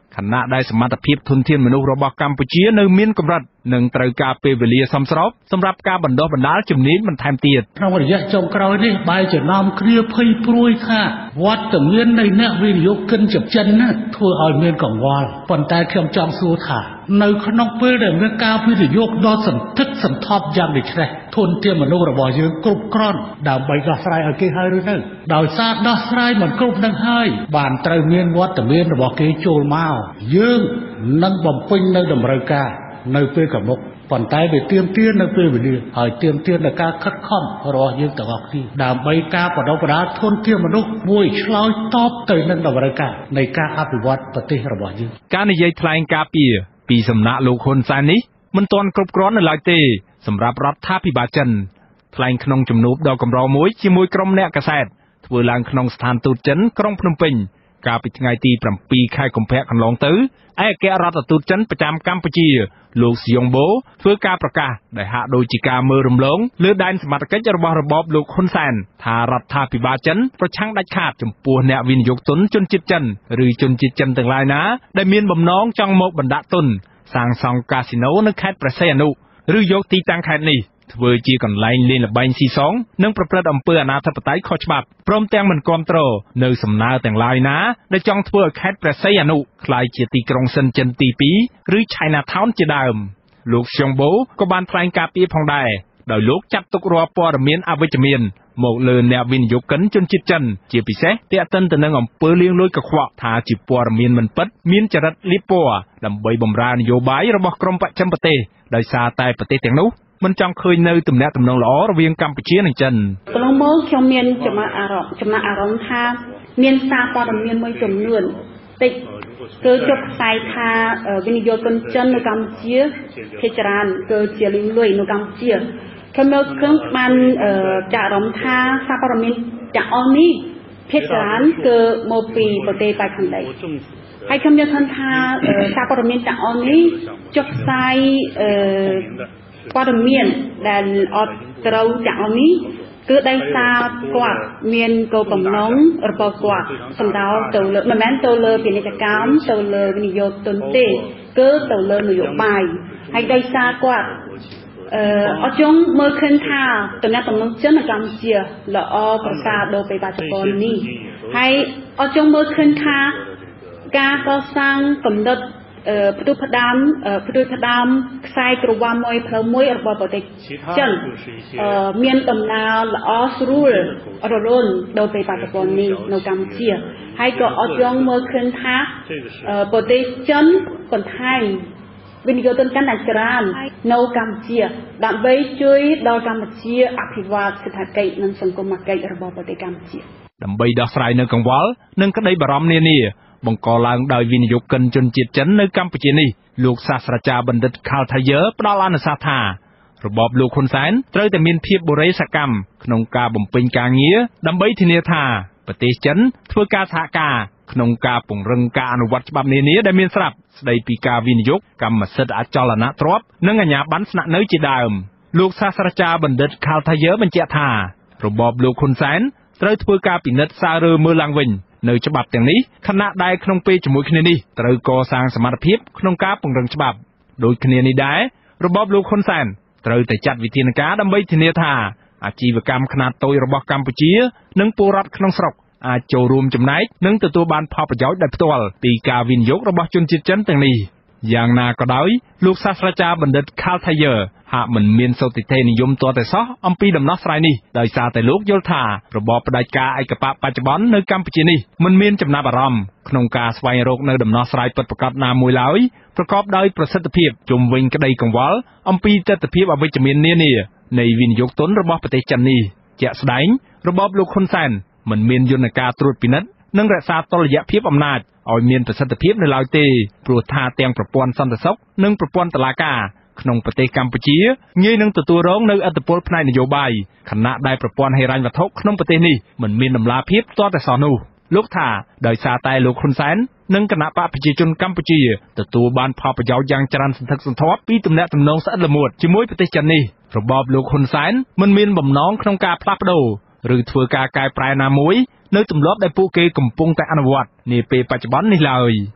ខណៈដែលសមត្ថភាពធនធានមនុស្សរបស់កម្ពុជានៅមានកម្រិតនិងត្រូវការពេលវេលាសមស្របសម្រាប់ការបណ្ដុះបណ្ដាលជំនាញបន្ថែមទៀតក្នុងរយៈចុងក្រោយនេះបែរជានាំគ្នាភ័យព្រួយថាវត្តមាននៃអ្នកវិនិយោគិនចិនណាធ្វើឲ្យមានកង្វល់ប៉ុន្តែខ្ញុំចង់សួរថានៅក្នុងពេលដែលមានការវិនិយោគដ៏សន្ធឹកសន្ធាប់យ៉ាងនេះធនធានមនុស្សរបស់យើងគ្រប់គ្រាន់ដើម្បីដោះស្រាយឲ្យគេហើយឬនៅដោយសារដោះស្រាយមិនគ្រប់នឹងហើយបានត្រូវមានវត្តមានរបស់គេចូលមកយើងនឹងបំពេញនៅតម្រូវការនៅពេលខាងមុខប៉ុន្តែវាទាមទារនៅពេលវេលាហើយទាមទារនៅការខិតខំរបស់យើងទាំងអស់គ្នាដើម្បីការបណ្ដុះបណ្ដាលធនធានមនុស្សមួយឆ្លើយតបទៅនឹងតម្រូវការនៃការអភិវឌ្ឍប្រទេសរបស់យើងការនិយាយថ្លែងការពីសំណាក់លោកហ៊ុនសែននេះមិនទាន់គ្រប់គ្រាន់នៅឡើយទេសម្រាប់រដ្ឋាភិបាលចិនថ្លែងក្នុងជំនួបដ៏កម្រមួយជាមួយក្រុមអ្នកកាសែតធ្វើឡើងក្នុងស្ថានទូតចិនក្រុងភ្នំពេញកាលពីថ្ងៃទី7ខែកុម្ភៈកន្លងទៅឯកអគ្គរដ្ឋទូតចិនប្រចាំកម្ពុជាលោកសៀងបូធ្វើការប្រកាសដែលហាក់ដូចជាការមើលរំលងលើដែនសមត្ថកិច្ចរបស់របបលោកហ៊ុនសែនថារដ្ឋាភិបាលចិនប្រឆាំងដាច់ខាតចំពោះអ្នកវិនិយោគទុនជនជាតិចិនឬជនជាតិចិនទាំងឡាយណាដែលមានបំណងចង់មកបណ្ដាក់ទុនសាងសង់កាស៊ីណូនៅខេត្តព្រះសីហនុឬយកទីតាំងខេត្តនេះធ្វើជាកន្លែងលេងល្បែងស៊ីសងនិងប្រព្រឹត្តអំពើអនាធិបតេយ្យខុសច្បាប់ព្រមទាំងមិនគាំទ្រនៅសំណើទាំងឡាយណាដែលចង់ធ្វើឲ្យខេត្តព្រះសីហនុក្លាយជាទីក្រុងសិនចិនទី2ឬ China Town ជាដើមលោកស៊ុងបូក៏បានថ្លែងការពីផងដែរដោយលោកចាត់ទុករាល់ព័ត៌មានអវិជ្ជមានមកលើអ្នកវិនិយោគិនជនជាតិចិនជាពិសេសទាក់ទិនទៅនឹងអំពើលាងលុយកខ្វក់ថាជាព័ត៌មានមិនពិតមានចរិតលៀបពណ៌ដើម្បីបម្រើនយោបាយរបស់ក្រុមបច្ចឹមប្រទេសដោយសារតែប្រទេសទាំងនោះមិនចង់ឃើញនៅទំនាក់ទំនងល្អរវាងកម្ពុជានិងចិនកន្លងមកខ្ញុំមានចំណាក់អារម្មណ៍ថាមានសារព័ត៌មានមួយចំនួនតិចគឺជប់ផ្សាយថាវិនិយោគិនចិននៅកម្ពុជាភាគច្រើនគឺជាលីងលុយនៅកម្ពុជាខ្ញុំបានចាក់អារម្មណ៍ថាសារព័ត៌មានទាំងអស់នេះភាគច្រើនគឺមកពីប្រទេសប៉ែកខាងដីហើយខ្ញុំយល់ឃើញថាសារព័ត៌មានទាំងអស់នេះជប់ផ្សាយព័ត៌មានដែលអត់ត្រូវទាំងអស់នេះគឺដោយសារគាត់មានគោលបំណងរបស់គាត់សម្ដៅទៅលើមិនមែនទៅលើពាណិជ្ជកម្មទៅលើវិនិយោគទុនទេគឺទៅលើនយោបាយហើយដោយសារគាត់អត់ចង់មើលឃើញថាតំណែងចិននៅកម្ពុជាល្អប្រសើរដូចពេលបច្ចុប្បន្ននេះហើយអត់ចង់មើលឃើញថាការកសាងកម្រិតផ្ទុះផ្ដាំខ្សែក្រវ៉ាមួយផ្លូវមួយរបស់ប្រទេសចិនមានដំណើរល្អស្រួលរលូនដូចពេលបច្ចុប្បន្ននេះនៅកម្ពុជាហើយក៏អត់ចង់មើលឃើញថាប្រទេសចិនបន្ថែមវិនិយោគិនកាន់តែច្រើននៅកម្ពុជាដើម្បីជួយដល់កម្ពុជាអភិវឌ្ឍសេដ្ឋកិច្ចនិងសង្គមគិច្ចរបស់ប្រទេសកម្ពុជាដើម្បីដោះស្រាយនៅកង្វល់និងក្តីបារម្ភនានាបង្កឡើងដោយវិនិយោគិនជនជាតិចិននៅកម្ពុជានេះលោកសាស្ត្រាចារ្យបណ្ឌិតខាល់ថាយើផ្ដល់អនុសាសន៍ថារបបលោកហ៊ុនសែនត្រូវតែមានភាពបុរេសកម្មក្នុងការបំពេញការងារដើម្បីធានាថាប្រទេសចិនធ្វើការសហការក្នុងការពង្រឹងការអនុវត្តច្បាប់នានាដែលមានស្រាប់ស្ដីពីការវិនិយោគកម្មសិទ្ធិអចលនទ្រព្យនិងអាជ្ញាប័ណ្ណស្នាក់នៅជាដើមលោកសាស្ត្រាចារ្យបណ្ឌិតខាល់ថាយើបញ្ជាក់ថារបបលោកហ៊ុនសែនត្រូវធ្វើការពិនិត្យសាររើមើលឡើងវិញនៅច្បាប់ទាំងនេះខណៈដែលក្នុងពេលជាមួយគ្នានេះត្រូវកសាងសមត្ថភាពក្នុងការពង្រឹងច្បាប់ដូចគ្នានេះដែររបបលោកហ៊ុនសែនត្រូវតែចាត់វិធានការដើម្បីធានាថាអាជីវកម្មខ្នាតតូចរបស់កម្ពុជានិងពលរដ្ឋក្នុងស្រុកអាចចូលរួមចំណែកនិងទទួលបានផលប្រយោជន៍ដោយផ្ទាល់ពីការវិនិយោគរបស់ជនជាតិចិនទាំងនេះយ៉ាងណាក៏ដោយលោកសាស្ត្រាចារ្យបណ្ឌិតខាល់ថាយើហាក់មិនមានសោតិធិនិយមទាល់តែសោះអំពីដំណោះស្រាយនេះដោយសារតែលោកយល់ថារបបផ្ដាច់ការឯកបកបច្ចុប្បន្ននៅកម្ពុជានេះមិនមានចំណាប់អារម្មណ៍ក្នុងការស្វែងរកនៅដំណោះស្រាយពិតប្រាកដណាមួយឡើយប្រកបដោយប្រសិទ្ធភាពជុំវិញក្តីកង្វល់អំពីទស្សនវិជ្ជាអវិជ្ជមាននានានៃវិនិយោគទុនរបស់ប្រទេសចិននេះជាក់ស្ដែងរបបលោកហ៊ុនសែនមិនមានយន្តការត្រួតពិនិត្យនិងរក្សាតុល្យភាពអំណាចឲ្យមានប្រសិទ្ធភាពនៅឡើយទេព្រោះថាទាំងប្រព័ន្ធសន្តិសុខនិងប្រព័ន្ធតុលាការក្នុងប្រទេសកម្ពុជាងាយនឹងទទួលរងនៅឥទ្ធិពលផ្នែកនយោបាយខណៈដែលប្រព័ន្ធហិរញ្ញវត្ថុក្នុងប្រទេសនេះមិនមានដំណាភាពទាល់តែសោះនោះលោកថាដោយសារតែលោកហ៊ុនសែននិងគណបកប្រជាជនកម្ពុជាទទួលបានផលប្រយោជន៍យ៉ាងច្រើនសន្ធឹកសន្ធាប់ពីទំនាក់ទំនងស្អិតល្មួតជាមួយប្រទេសចិននេះរបបលោកហ៊ុនសែនមិនមានបំណងក្នុងការផ្លាស់ប្ដូរឬធ្វើការកែប្រែណាមួយនៅទម្លាប់ដែលពួកគេកំពុងតែអនុវត្តនាពេលបច្ចុប្បន្ននេះឡើយ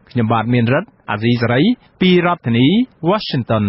ខ្ញុំបាទមានរិទ្ធអាស៊ីសេរីពីរដ្ឋធានី Washington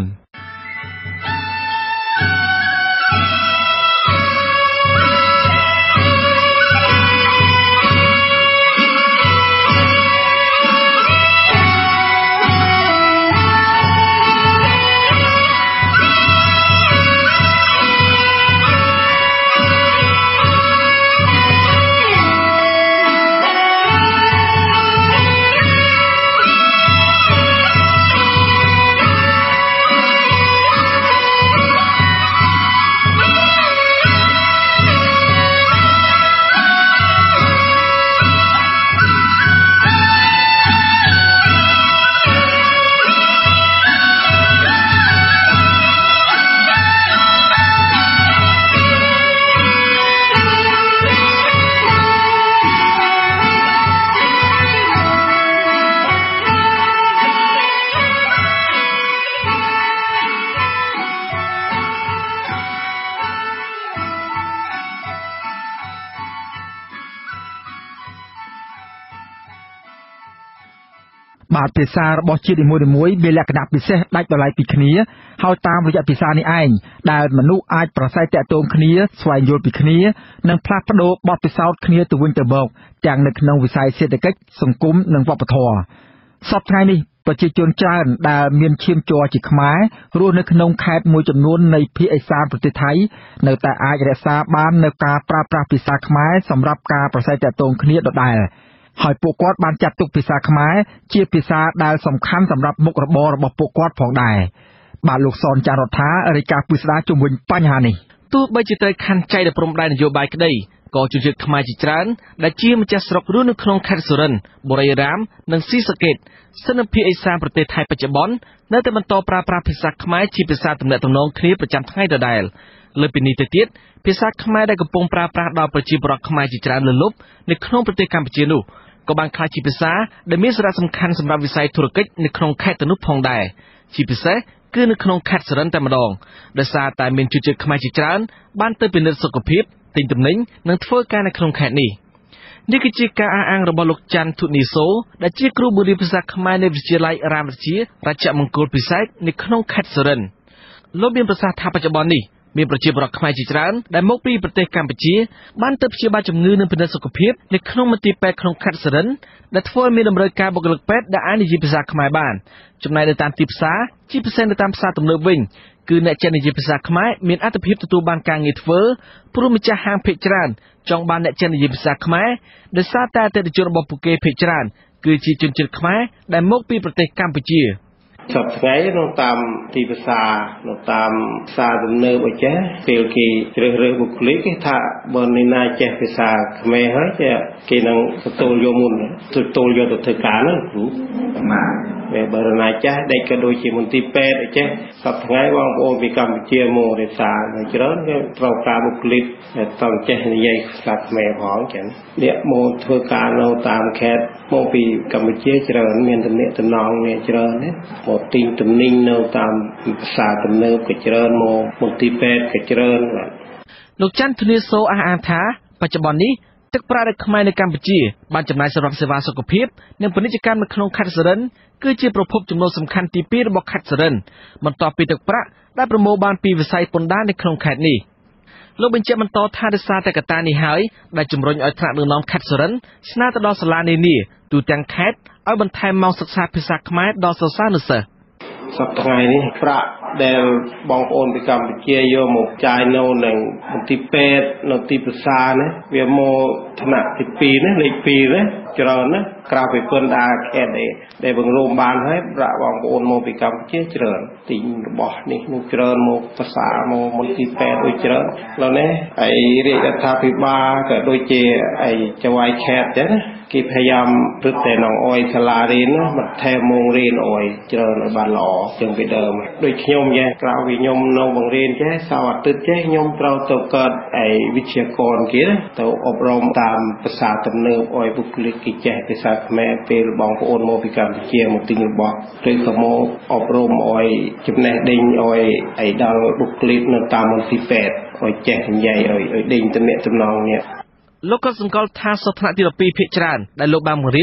បាទភាសារបស់ជាតិនីមួយៗមានលក្ខណៈពិសេសដាច់ដោយឡែកពីគ្នាហើយតាមរយៈភាសានេះឯងដែលមនុស្សអាចប្រស័យតាក់ទងគ្នាស្វែងយល់ពីគ្នានិងផ្លាស់ប្ដូរបទពិសោធន៍គ្នាទៅវិញទៅមកទាំងនៅក្នុងវិស័យសេដ្ឋកិច្ចសង្គមនិងវប្បធម៌សប្តាហ៍ថ្ងៃនេះប្រជាជនច្រើនដែលមានឈាមជ័រជាខ្មែររស់នៅក្នុងខេត្តមួយចំនួននៃភាគឦសានប្រទេសថៃនៅតែអាចរក្សាបាននូវការប្រើប្រាស់ភាសាខ្មែរសម្រាប់ការប្រស័យតាក់ទងគ្នាដដែលហើយពួកគាត់បានចាត់ទុកភាសាខ្មែរជាភាសាដែលសំខាន់សម្រាប់មុខរបររបស់ពួកគាត់ផងដែរបាទលោកសនចាន់រដ្ឋារាយការណ៍ពីស្ដារជុំវិញបញ្ហានេះទោះបីជាត្រូវខណ្ឌចែកព្រំដែននយោបាយក្តីក៏ជនជាតិខ្មែរជាច្រើនដែលជាម្ចាស់ស្រុករស់នៅក្នុងខេត្តសុរិន្ទបុរីរាមនិងស៊ីសកេតស្ថិតនៅភាគឦសានប្រទេសថៃបច្ចុប្បន្ននៅតែបន្តប្រើប្រាស់ភាសាខ្មែរជាភាសាទំនាក់ទំនងគ្នាប្រចាំថ្ងៃដដែលលើពីនេះទៅទៀតភាសាខ្មែរដែលកំពុងប្រើប្រាស់ដោយប្រជាពលរដ្ឋខ្មែរជាច្រើនលើសលប់នៅក្នុងប្រទេសកម្ពុជានោះក៏បានក្លាយជាភាសាដែលមានសារៈសំខាន់សម្រាប់វិស័យធុរកិច្ចនៅក្នុងខេត្តទាំងនោះផងដែរជាពិសេសគឺនៅក្នុងខេត្តសុរិន្ទតែម្ដងដោយសារតែមានជនជាតិខ្មែរជាច្រើនបានទៅពិនិត្យសុខភាពទិញទំនិញនិងធ្វើការនៅក្នុងខេត្តនេះនេះគឺជាការអះអាងរបស់លោកច័ន្ទធុនីសូដែលជាគ្រូបង្រៀនភាសាខ្មែរនៅវិទ្យាល័យរាមរាជារជ្ជមង្គលពិសេសនៅក្នុងខេត្តសុរិន្ទលោកមានប្រសាសន៍ថាបច្ចុប្បន្ននេះមានប្រជាពលរដ្ឋខ្មែរជាច្រើនដែលមកពីប្រទេសកម្ពុជាបានទៅព្យាបាលជំងឺនិងពិនិត្យសុខភាពនៅក្នុងមន្ទីរពេទ្យក្នុងខេត្តសុរិន្ទដែលធ្វើឲ្យមានតម្រូវការបុគ្គលិកពេទ្យដែលអាចនិយាយភាសាខ្មែរបានចំណែកនៅតាមទីផ្សារជាពិសេសនៅតាមផ្សារទំនើបវិញគឺអ្នកចេះនិយាយភាសាខ្មែរមានអត្ថប្រយោជន៍ទទួលបានការងារធ្វើព្រោះម្ចាស់ហាងភាគច្រើនចង់បានអ្នកចេះនិយាយភាសាខ្មែរដោយសារតែអតិថិជនរបស់ពួកគេភាគច្រើនគឺជាជនជាតិខ្មែរដែលមកពីប្រទេសកម្ពុជាសប្តាហ៍នៅតាមទីផ្សារនៅតាមផ្សារទំនើបអីចេះពេលគេជ្រើសរើសបុគ្គលិកគេថាបើនរណាចេះភាសាខ្មែរហើយគេនឹងទទួលយកមុនទទួលយកទៅធ្វើការហ្នឹងគ្រូបាទបើនរណាចេះដេកក៏ដូចជាមន្ទីរពេទ្យអីចេះសប្តាហ៍បងប្អូនពីកម្ពុជាមករក្សាច្រើនគេត្រូវការបុគ្គលិកត្រូវចេះនិយាយភាសាខ្មែរផងចឹងអ្នកមកធ្វើការនៅតាមខេត្តមកពីកម្ពុជាច្រើនមានទំនាក់ទំនងគ្នាច្រើនណាមកទិញទំនិញនៅតាមផ្សារទំនើបក៏ច្រើនមកមន្ទីរពេទ្យក៏ច្រើនបាទលោកច័ន្ទធនីសូអះអាងថាបច្ចុប្បន្ននេះទឹកប្រាក់ដែលខ្មែរនៅកម្ពុជាបានចំណាយសម្រាប់សេវាសុខភាពនិងពាណិជ្ជកម្មនៅក្នុងខេត្តសុរិន្ទគឺជាប្រភពចំណូលសំខាន់ទី2របស់ខេត្តសុរិន្ទបន្ទាប់ពីទឹកប្រាក់ដែលប្រមូលបានពីវិស័យពន្ធដារនៅក្នុងខេត្តនេះលោកបញ្ជាក់បន្តថាដោយសារតែកត្តានេះហើយដែលជំរុញឲ្យថ្នាក់ដឹកនាំខេត្តសុរិន្ទស្នើទៅដល់សាលានានាទូទាំងខេត្តឲ្យបន្ថែមម៉ោងសិក្សាភាសាខ្មែរដល់សិស្សានុសិស្សសប្តាហ៍នេះប្រាក់ដែលបងប្អូនពីកម្ពុជាយកមកចាយនៅនឹងមន្ទីរពេទ្យនៅទីផ្សារណាវាមកថ្នាក់ទី2ណាលេខ2ណាច្រើនណាក្រៅពីពន្ធដារខេត្តដែលបង្រួមបានហើយប្រាក់បងប្អូនមកពីកម្ពុជាច្រើនទិញរបស់នេះនឹងច្រើនមកភាសាមកមន្ទីរពេទ្យដូចច្រើនឥឡូវនេះហើយរាជរដ្ឋាភិបាលក៏ដូចជាឯចៅហ្វាយខេត្តចឹងណាគេพยายามរឹតតែនងអុយសាលារៀនបន្ថែមម៉ោងរៀនអុយច្រើនឲ្យបានល្អជាងពីដើមដូចខ្ញុំចេះក្រៅពីខ្ញុំនៅបង្រៀនចេះសៅរ៍អាទិត្យចេះខ្ញុំត្រូវទៅកើតឯវិទ្យាករគេទៅអប់រំតាមភាសាទំនើបឲ្យបុគ្គលិកគេចេះភាសាខ្មែរពេលបងប្អូនមកពីកម្ពុជាមកទិញរបស់ឬក៏មកអប់រំឲ្យចំណេះដេញឲ្យឯដល់បុគ្គលិកនៅតាមមន្ទីរពេទ្យឲ្យចេះនិយាយឲ្យដេញទំនាក់ទំនងនេះលោកក៏សង្កល់ថាសិស្សថ្នាក់ទី12ភាគច្រើនដែលលោកបានបង្រៀន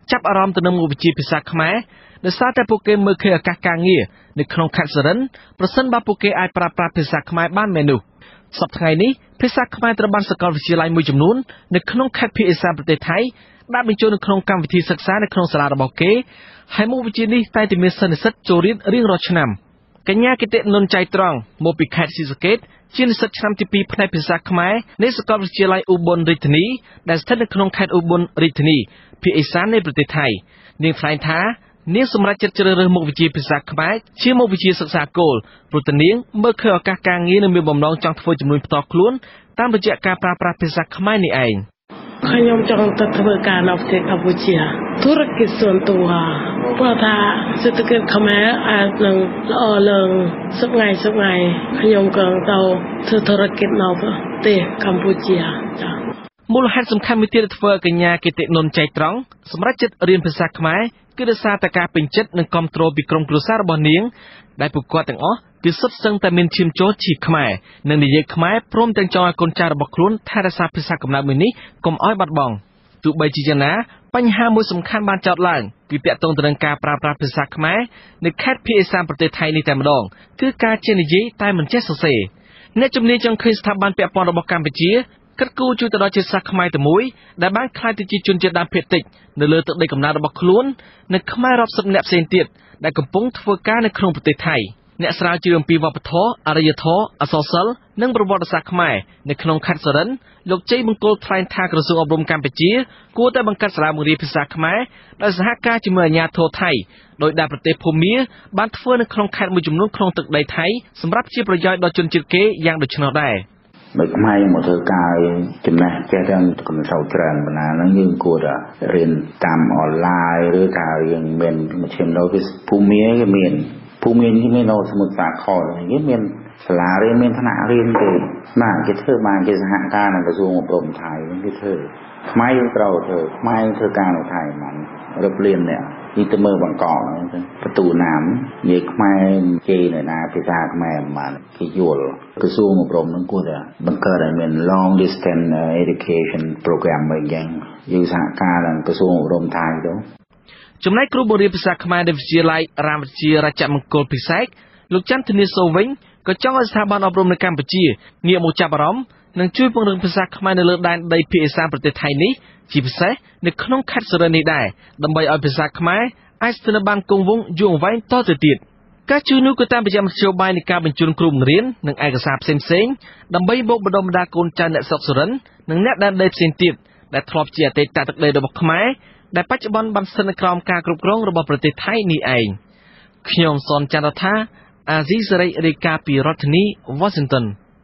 ចាប់អារម្មណ៍ទៅនឹងមុខវិជ្ជាភាសាខ្មែរដោយសារតែពួកគេមើលឃើញឱកាសការងារនៅក្នុងខេត្តសុរិន្ទប្រសិនបើពួកគេអាចប្រើប្រាស់ភាសាខ្មែរបានមែននោះសប្តាហ៍ថ្ងៃនេះភាសាខ្មែរត្រូវបានសាកលវិទ្យាល័យមួយចំនួននៅក្នុងខេត្តភាគឦសានប្រទេសថៃដាក់បញ្ចូលនៅក្នុងកម្មវិធីសិក្សានៅក្នុងសាលារបស់គេហើយមុខវិជ្ជានេះតែតែមានសិស្សនិស្សិតចូលរៀនរៀងរាល់ឆ្នាំកញ្ញាគតិនុនចៃត្រង់មកពីខេត្តស៊ីសកេតជានិស្សិតឆ្នាំទី2ផ្នែកភាសាខ្មែរនៃសាកលវិទ្យាល័យឧបលរាជធានីដែលស្ថិតនៅក្នុងខេត្តឧបលរាជធានីភាគឦសាននៃប្រទេសថៃនាងថ្លែងថានាងសម្រេចចិត្តជ្រើសរើសមុខវិជ្ជាភាសាខ្មែរជាមុខវិជ្ជាសិក្សាគោលព្រោះតែនាងមើលឃើញឱកាសការងារនិងមានបំណងចង់ធ្វើជំនួញផ្ទាល់ខ្លួនតាមរយៈការប្រើប្រាស់ភាសាខ្មែរនេះឯងខ្ញុំចង់ទៅធ្វើការនៅប្រទេសកម្ពុជាធុរកិច្ចส่วนตัวព្រោះថាសេដ្ឋកិច្ចខ្មែរអាចនឹងល្អឡើងសប្ងាយខ្ញុំក៏ទៅធ្វើធុរកិច្ចនៅប្រទេសកម្ពុជាចា៎មូលហេតុសំខាន់មួយទៀតធ្វើឲ្យកញ្ញាគតិនុនចៃត្រង់សម្រាប់ចិត្តរៀនភាសាខ្មែរគឺដោយសារតែការពេញចិត្តនិងគាំទ្រពីក្រុមគ្រួសាររបស់នាងដែលពួកគាត់ទាំងអស់គឺសុទ្ធសឹងតែមានឈាមចូលជាខ្មែរនិងនិយាយខ្មែរព្រមទាំងចង់ឲ្យកូនចៅរបស់ខ្លួនថែរក្សាភាសាកំណើតមួយនេះកុំឲ្យបាត់បង់ទោះបីជាយ៉ាងណាបញ្ហាមួយសំខាន់បានចោទឡើងគឺពាក់ទងទៅនឹងការប្រើប្រាស់ភាសាខ្មែរនៅខេត្តភាគឦសានប្រទេសថៃនេះតែម្ដងគឺការចេះនិយាយតែមិនចេះសរសេរអ្នកជំនាញចង់ឃើញស្ថាប័នពាក់ព័ន្ធរបស់កម្ពុជាគិតគូរជួយទៅដល់ជាតិសាសន៍ខ្មែរតែមួយដែលបានក្លាយទៅជាជនជាតិដើមភាគតិចនៅលើទឹកដីកំណើតរបស់ខ្លួននិងខ្មែររាប់សិបអ្នកផ្សេងទៀតដែលកំពុងធ្វើការនៅក្នុងប្រទេសថៃអ្នកស្រាវជ្រាវអំពីវប្បធម៌អរិយធម៌អក្សរសិល្ប៍និងប្រវត្តិសាស្ត្រខ្មែរនៅក្នុងខេត្តសុរិន្ទលោកជ័យមង្គលថ្លែងថាក្រសួងអប់រំកម្ពុជាគួរតែបង្កើតសាលាបង្រៀនភាសាខ្មែរដោយសហការជាមួយអាជ្ញាធរថៃដោយដែលប្រទេសភូមាបានធ្វើនៅក្នុងខេត្តមួយចំនួនក្នុងទឹកដីថៃសម្រាប់ជាប្រយោជន៍ដល់ជនជាតិគេយ៉ាងដូច្នោះដែរនៅខ្មែរមកធ្វើការចំណេះចេះទាំងកំសោច្រើនបណ្ណាហ្នឹងយើងគួរតែរៀនតាមអនឡាញឬថាយើងមានមជ្ឈមណ្ឌលគឺភូមាគេមានភូមានេះមាននៅសមុទ្រសាគរនេះមានសាលារៀនមានថ្នាក់រៀនទេណាគេធ្វើបានគេសហការនឹងក្រសួងអប់រំថៃគេធ្វើខ្មែរយើងត្រូវធ្វើខ្មែរធ្វើការនៅថៃហ្នឹងរឹបលៀននេះនេះទៅមើលបង្កហ្នឹងបន្ទូណាមនិយាយខ្មែរជេរនៅណាភាសាខ្មែរមិនគេយល់ក្រសួងអប់រំហ្នឹងគួរតែបង្កើតឲ្យមាន long distance education program មួយយ៉ាងយើងសហការនឹងក្រសួងអប់រំថៃទៅចំណែកគ្រូបង្រៀនភាសាខ្មែរនៅវិទ្យាល័យរាមវិទ្យារចមង្គលពិសេសលោកច័ន្ទធានាសូវិញក៏ចង់ឲ្យស្ថាប័នអប់រំនៅកម្ពុជាងាកមកចាប់អារម្មណ៍និងជួយពង្រឹងភាសាខ្មែរនៅលើដែនដីភាគឦសានប្រទេសថៃនេះជាពិសេសនៅក្នុងខេត្តសុរិន្ទនេះដែរដើម្បីឲ្យភាសាខ្មែរអាចស្ថិតនៅបានគង់វង្សយូរអង្វែងតទៅទៀតការជួយនោះក៏តាមរយៈមធ្យោបាយនៃការបញ្ជូនគ្រូបង្រៀននិងឯកសារផ្សេងៗដើម្បីបូកបណ្ដុំបណ្ដាលកូនចៅអ្នកស្រុកសុរិន្ទនិងអ្នកដែនដីផ្សេងទៀតដែលធ្លាប់ជាអតីតទឹកដីរបស់ខ្មែរដែលបច្ចុប្បន្នបានស្ថិតនៅក្រោមការគ្រប់គ្រងរបស់ប្រទេសថៃនេះឯងខ្ញុំសនចន្ទថាអាស៊ីសេរីរាយការណ៍ពីរដ្ឋធានី Washington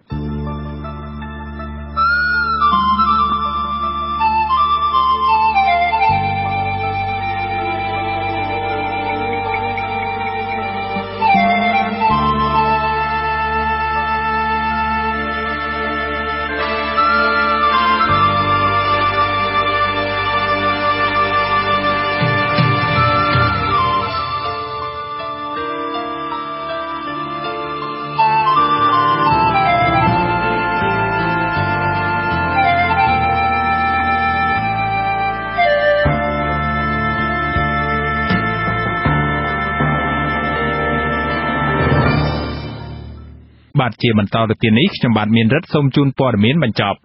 បាទជាបន្តទៅទៀតនេះខ្ញុំបាទមានរិទ្ធសូមជូនព័ត៌មានបញ្ចប់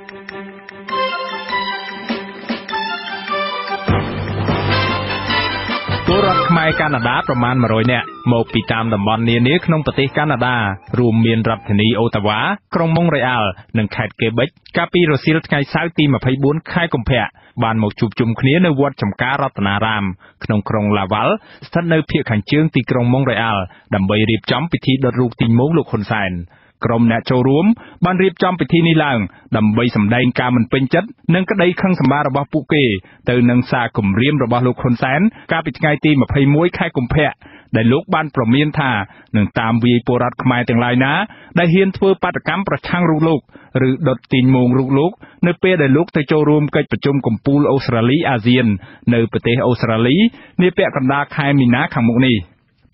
ពលរដ្ឋខ្មែរកាណាដាប្រមាណ100នាក់មកពីតាមតំបន់នានាក្នុងប្រទេសកាណាដារួមមានរដ្ឋធានីអូតាវ៉ាក្រុងម៉ុងរ៉េអាល់និងខេត្តកេបិចកាលពីរសៀលថ្ងៃសៅរ៍ទី24ខែកុម្ភៈបានមកជួបជុំគ្នានៅវត្តចំការរតនារាមក្នុងក្រុងឡាវ៉ាល់ស្ថិតនៅភាគខាងជើងទីក្រុងម៉ុងរ៉េអាល់ដើម្បីរៀបចំពិធីដុតរូបទីងម៉ូងលោកហ៊ុនសែនក្រុមអ្នកចូលរួមបានរៀបចំពិធីនេះឡើងដើម្បីសម្ដែងការមិនពេញចិត្តនិងក្តីខឹងសម្បាររបស់ពួកគេទៅនឹងសារគំរាមរបស់លោកហ៊ុនសែនកាលពីថ្ងៃទី21ខែកុម្ភៈដែលលោកបានប្រមានថានឹងតាមវាយពលរដ្ឋខ្មែរទាំងឡាយណាដែលហ៊ានធ្វើបាតកម្មប្រឆាំងរូបលោកឬដុតទីងម៉ូងរូបលោកនៅពេលដែលលោកទៅចូលរួមកិច្ចប្រជុំកំពូលអូស្ត្រាលីអាស៊ាននៅប្រទេសអូស្ត្រាលីនាពាក់កណ្ដាលខែមីនាខាងមុខនេះ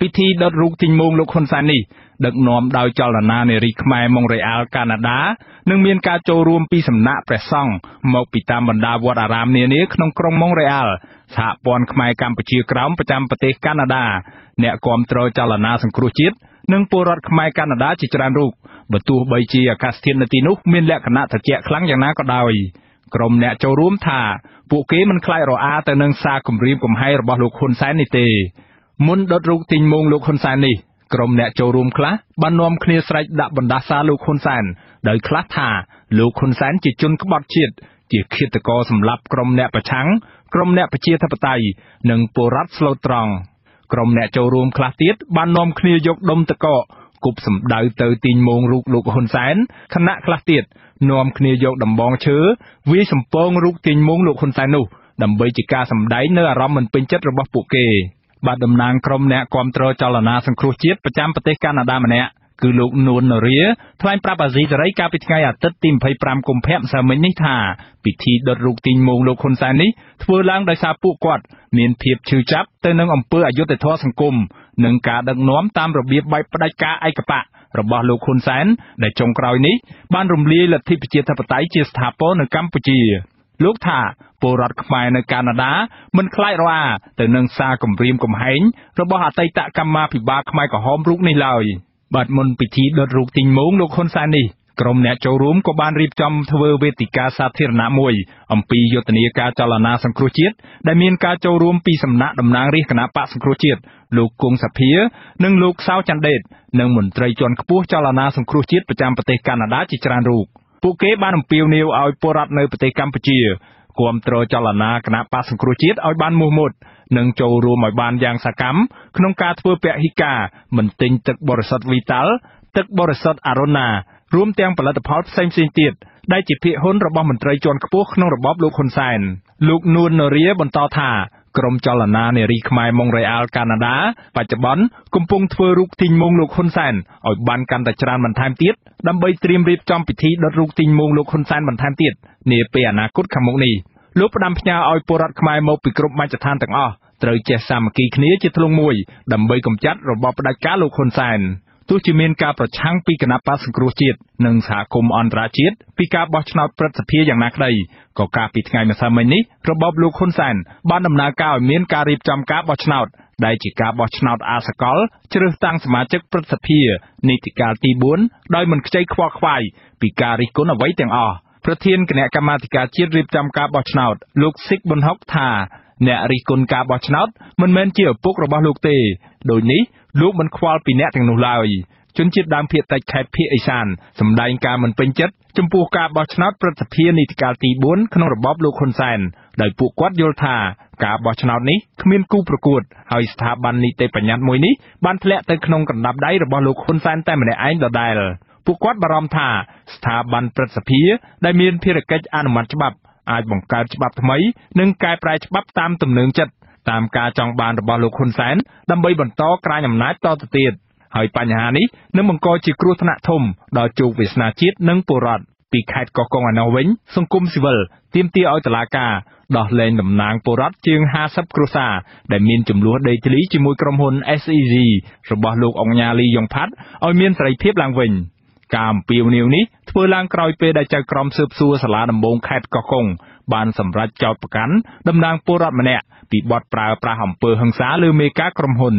ពិធីដុតរូបទីងមងលោកហ៊ុនសែននេះដឹកនាំដោយចលនានារីខ្មែរម៉ុងរ៉េអាល់កាណាដានិងមានការចូលរួមពីសំណាក់ព្រះសង្ឃមកពីតាមបណ្ដាវត្តអារាមនានាក្នុងក្រុងម៉ុងរ៉េអាល់សហព័ន្ធខ្មែរកម្ពុជាក្រោមប្រចាំប្រទេសកាណាដាអ្នកគាំទ្រចលនាសង្គ្រោះជាតិនិងពលរដ្ឋខ្មែរកាណាដាជាច្រើនរូបបើទោះបីជាអាកាសធាតុនៅទីនោះមានលក្ខណៈត្រជាក់ខ្លាំងយ៉ាងណាក៏ដោយក្រុមអ្នកចូលរួមថាពួកគេមិនខ្លាចរអាទៅនឹងសារគំរាមកំហែងរបស់លោកហ៊ុនសែននេះទេមុនដុតរូបទីងមងលោកហ៊ុនសែននេះក្រុមអ្នកចូលរួមខ្លះបាននាំគ្នាស្រែកដាក់បណ្ដាសាលោកហ៊ុនសែនដោយខ្លះថាលោកហ៊ុនសែនជាជនក្បត់ជាតិជាឃាតករសម្លាប់ក្រុមអ្នកប្រឆាំងក្រុមអ្នកប្រជាធិបតេយ្យនិងពលរដ្ឋស្លូតត្រង់ក្រុមអ្នកចូលរួមខ្លះទៀតបាននាំគ្នាយកដុំតកកគប់សម្ដៅទៅទីងមងរូបលោកហ៊ុនសែនខណៈខ្លះទៀតនាំគ្នាយកដំបងឈើវាយសំពងរូបទីងមងលោកហ៊ុនសែននោះដើម្បីជាការសម្ដែងនៅអារម្មណ៍មិនពេញចិត្តរបស់ពួកគេបាទតំណាងក្រុមអ្នកគាំទ្រចលនាសង្គ្រោះជាតិប្រចាំប្រទេសកាណាដាម្នាក់គឺលោកនួននរាថ្លែងប្រាប់អាស៊ីសេរីកាលពីថ្ងៃអាទិត្យទី25កុម្ភៈម្សិលមិញនេះថាពិធីដុតរូបទីងមងលោកហ៊ុនសែននេះធ្វើឡើងដោយសារពួកគាត់មានភាពឈឺចាប់ទៅនឹងអំពើអយុត្តិធម៌សង្គមនិងការដឹកនាំតាមរបៀបបែបផ្ដាច់ការឯកបករបស់លោកហ៊ុនសែនដែលចុងក្រោយនេះបានរំលាយលទ្ធិប្រជាធិបតេយ្យជាស្ថាពរនៅកម្ពុជាលោកថាពលរដ្ឋខ្មែរនៅកាណាដាមិនខ្លាចរអាទៅនឹងសារគំរាមកំហែងរបស់អតីតកម្មាភិបាលខ្មែរក្រហមរូបនេះឡើយបាទមុនពិធីដុតរូបទីងមងលោកហ៊ុនសែននេះក្រុមអ្នកចូលរួមក៏បានរៀបចំធ្វើវេទិកាសាធារណៈមួយអំពីយុទ្ធនាការចលនាសង្គ្រោះជាតិដែលមានការចូលរួមពីសំណាក់តំណាងរាជគណៈបកសង្គ្រោះជាតិលោកគង់សភានិងលោកសៅច័ន្ទដេតនិងមន្ត្រីជាន់ខ្ពស់ចលនាសង្គ្រោះជាតិប្រចាំប្រទេសកាណាដាជាច្រើនរូបពួកគេបានអំពាវនាវឲ្យពលរដ្ឋនៅប្រទេសកម្ពុជាគាំទ្រចលនាគណៈបកសង្គ្រោះជាតិឲ្យបានមោះមុតនិងចូលរួមឲ្យបានយ៉ាងសកម្មក្នុងការធ្វើពហិការមិនទិញទឹកបរិសុទ្ធវីតាល់ទឹកបរិសុទ្ធអារ៉ូណារួមទាំងផលិតផលផ្សេងៗទៀតដែលជាភាគហ៊ុនរបស់មន្ត្រីជាន់ខ្ពស់ក្នុងរបបលោកហ៊ុនសែនលោកនួននរាបន្តថាក្រុមចលនានារីខ្មែរម៉ុងរ៉េអាល់កាណាដាបច្ចុប្បន្នកំពុងធ្វើរូបទីងមងលោកហ៊ុនសែនឲ្យបានកាន់តែច្រើនបន្ថែមទៀតដើម្បីត្រៀមរៀបចំពិធីដុតរូបទីងមងលោកហ៊ុនសែនបន្ថែមទៀតនាពេលអនាគតខាងមុខនេះលោកផ្ដាំផ្ញើឲ្យពលរដ្ឋខ្មែរមកពីគ្រប់មជ្ឈដ្ឋានទាំងអស់ត្រូវចេះសាមគ្គីគ្នាជាធ្លុងមួយដើម្បីកម្ចាត់របបផ្ដាច់ការលោកហ៊ុនសែនទោះជាមានការប្រឆាំងពីគណៈបក្សសង្គ្រោះជាតិនិងសហគមន៍អន្តរជាតិពីការបោះឆ្នោតព្រឹទ្ធសភាយ៉ាងណាក្តីក៏កាលពីថ្ងៃម្សិលមិញនេះរបបលោកហ៊ុនសែនបានដំណើរការឲ្យមានការរៀបចំការបោះឆ្នោតដែលជាការបោះឆ្នោតអាសកលជ្រើសតាំងសមាជិកព្រឹទ្ធសភានីតិកាលទី4ដោយមិនខ្ចីខ្វល់ខ្វាយពីការរិះគន់អ្វីទាំងអស់ប្រធានគណៈកម្មាធិការជាតិរៀបចំការបោះឆ្នោតលោកស៊ីកប៊ុនហុកថាអ្នករិះគន់ការបោះឆ្នោតមិនមែនជាឪពុករបស់លោកទេដូចនេះលោកមិនខ្វល់ពីអ្នកទាំងនោះឡើយជនជាតិដើមភាគតិចខេត្តភាគឦសានសម្ដែងការមិនពេញចិត្តចំពោះការបោះឆ្នោតព្រឹទ្ធសភានីតិកាលទី4ក្នុងរបបលោកហ៊ុនសែនដោយពួកគាត់យល់ថាការបោះឆ្នោតនេះគ្មានគូប្រកួតហើយស្ថាប័ននីតិបញ្ញត្តិមួយនេះបានធ្លាក់ទៅក្នុងកណ្ដាប់ដៃរបស់លោកហ៊ុនសែនតែម្នាក់ឯងដដែលពួកគាត់បារម្ភថាស្ថាប័នព្រឹទ្ធសភាដែលមានភារកិច្ចអនុម័តច្បាប់អាចបង្កើតច្បាប់ថ្មីនិងកែប្រែច្បាប់តាមទំនើងចិត្តតាមការចង់បានរបស់លោកហ៊ុនសែនដើម្បីបន្តក្រាញអំណាចតទៅទៀតហើយបញ្ហានេះនឹងបង្កជាគ្រោះថ្នាក់ធំដល់ជោគវាសនាជាតិនិងពលរដ្ឋពីខេត្តកោះកុងឯណោះវិញសង្គមស៊ីវិលទាមទារឲ្យតុលាការដោះលែងតំណាងពលរដ្ឋជាង50គ្រួសារដែលមានចំនួនដីធ្លីជាមួយក្រុមហ៊ុន SEZ របស់លោកអង្ញាលីយ៉ុងផាត់ឲ្យមានសេរីភាពឡើងវិញការអំពាវនាវនេះធ្វើឡើងក្រោយពេលដែលចៅក្រមស៊ើបសួរសាលាដំបងខេត្តកោះកុងបានសម្រេចចោទប្រកាន់តំណាងពលរដ្ឋម្នាក់ពីបទប្រើប្រាស់អំពើហិង្សាលើមេការក្រុមហ៊ុន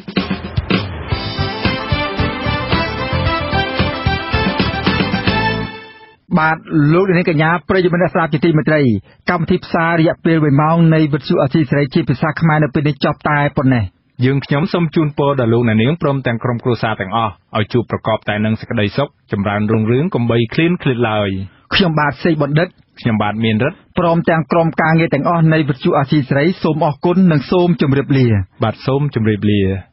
បាទលោកនាងកញ្ញាប្រិយមិត្តអ្នកស្ដាប់ជាទីមេត្រីកម្មវិធីផ្សាយរយៈពេល1ម៉ោងនៃវិទ្យុអសីសេរីជាភាសាខ្មែរនៅពេលនេះចប់តែប៉ុណ្ណេះយើងខ្ញុំសូមជូនពរដល់លោកអ្នកនាងព្រមទាំងក្រុមគ្រួសារទាំងអស់ឲ្យជួបប្រកបតែនឹងសេចក្តីសុខចម្រើនរុងរឿងកុំបីឃ្លានឃ្លាតឡើយខ្ញុំបាទសេកបណ្ឌិតខ្ញុំបាទមានរិទ្ធព្រមទាំងក្រុមការងារទាំងអស់នៃវិទ្យុអសីសេរីសូមអរគុណនិងសូមជម្រាបលាបាទសូមជម្រាបលា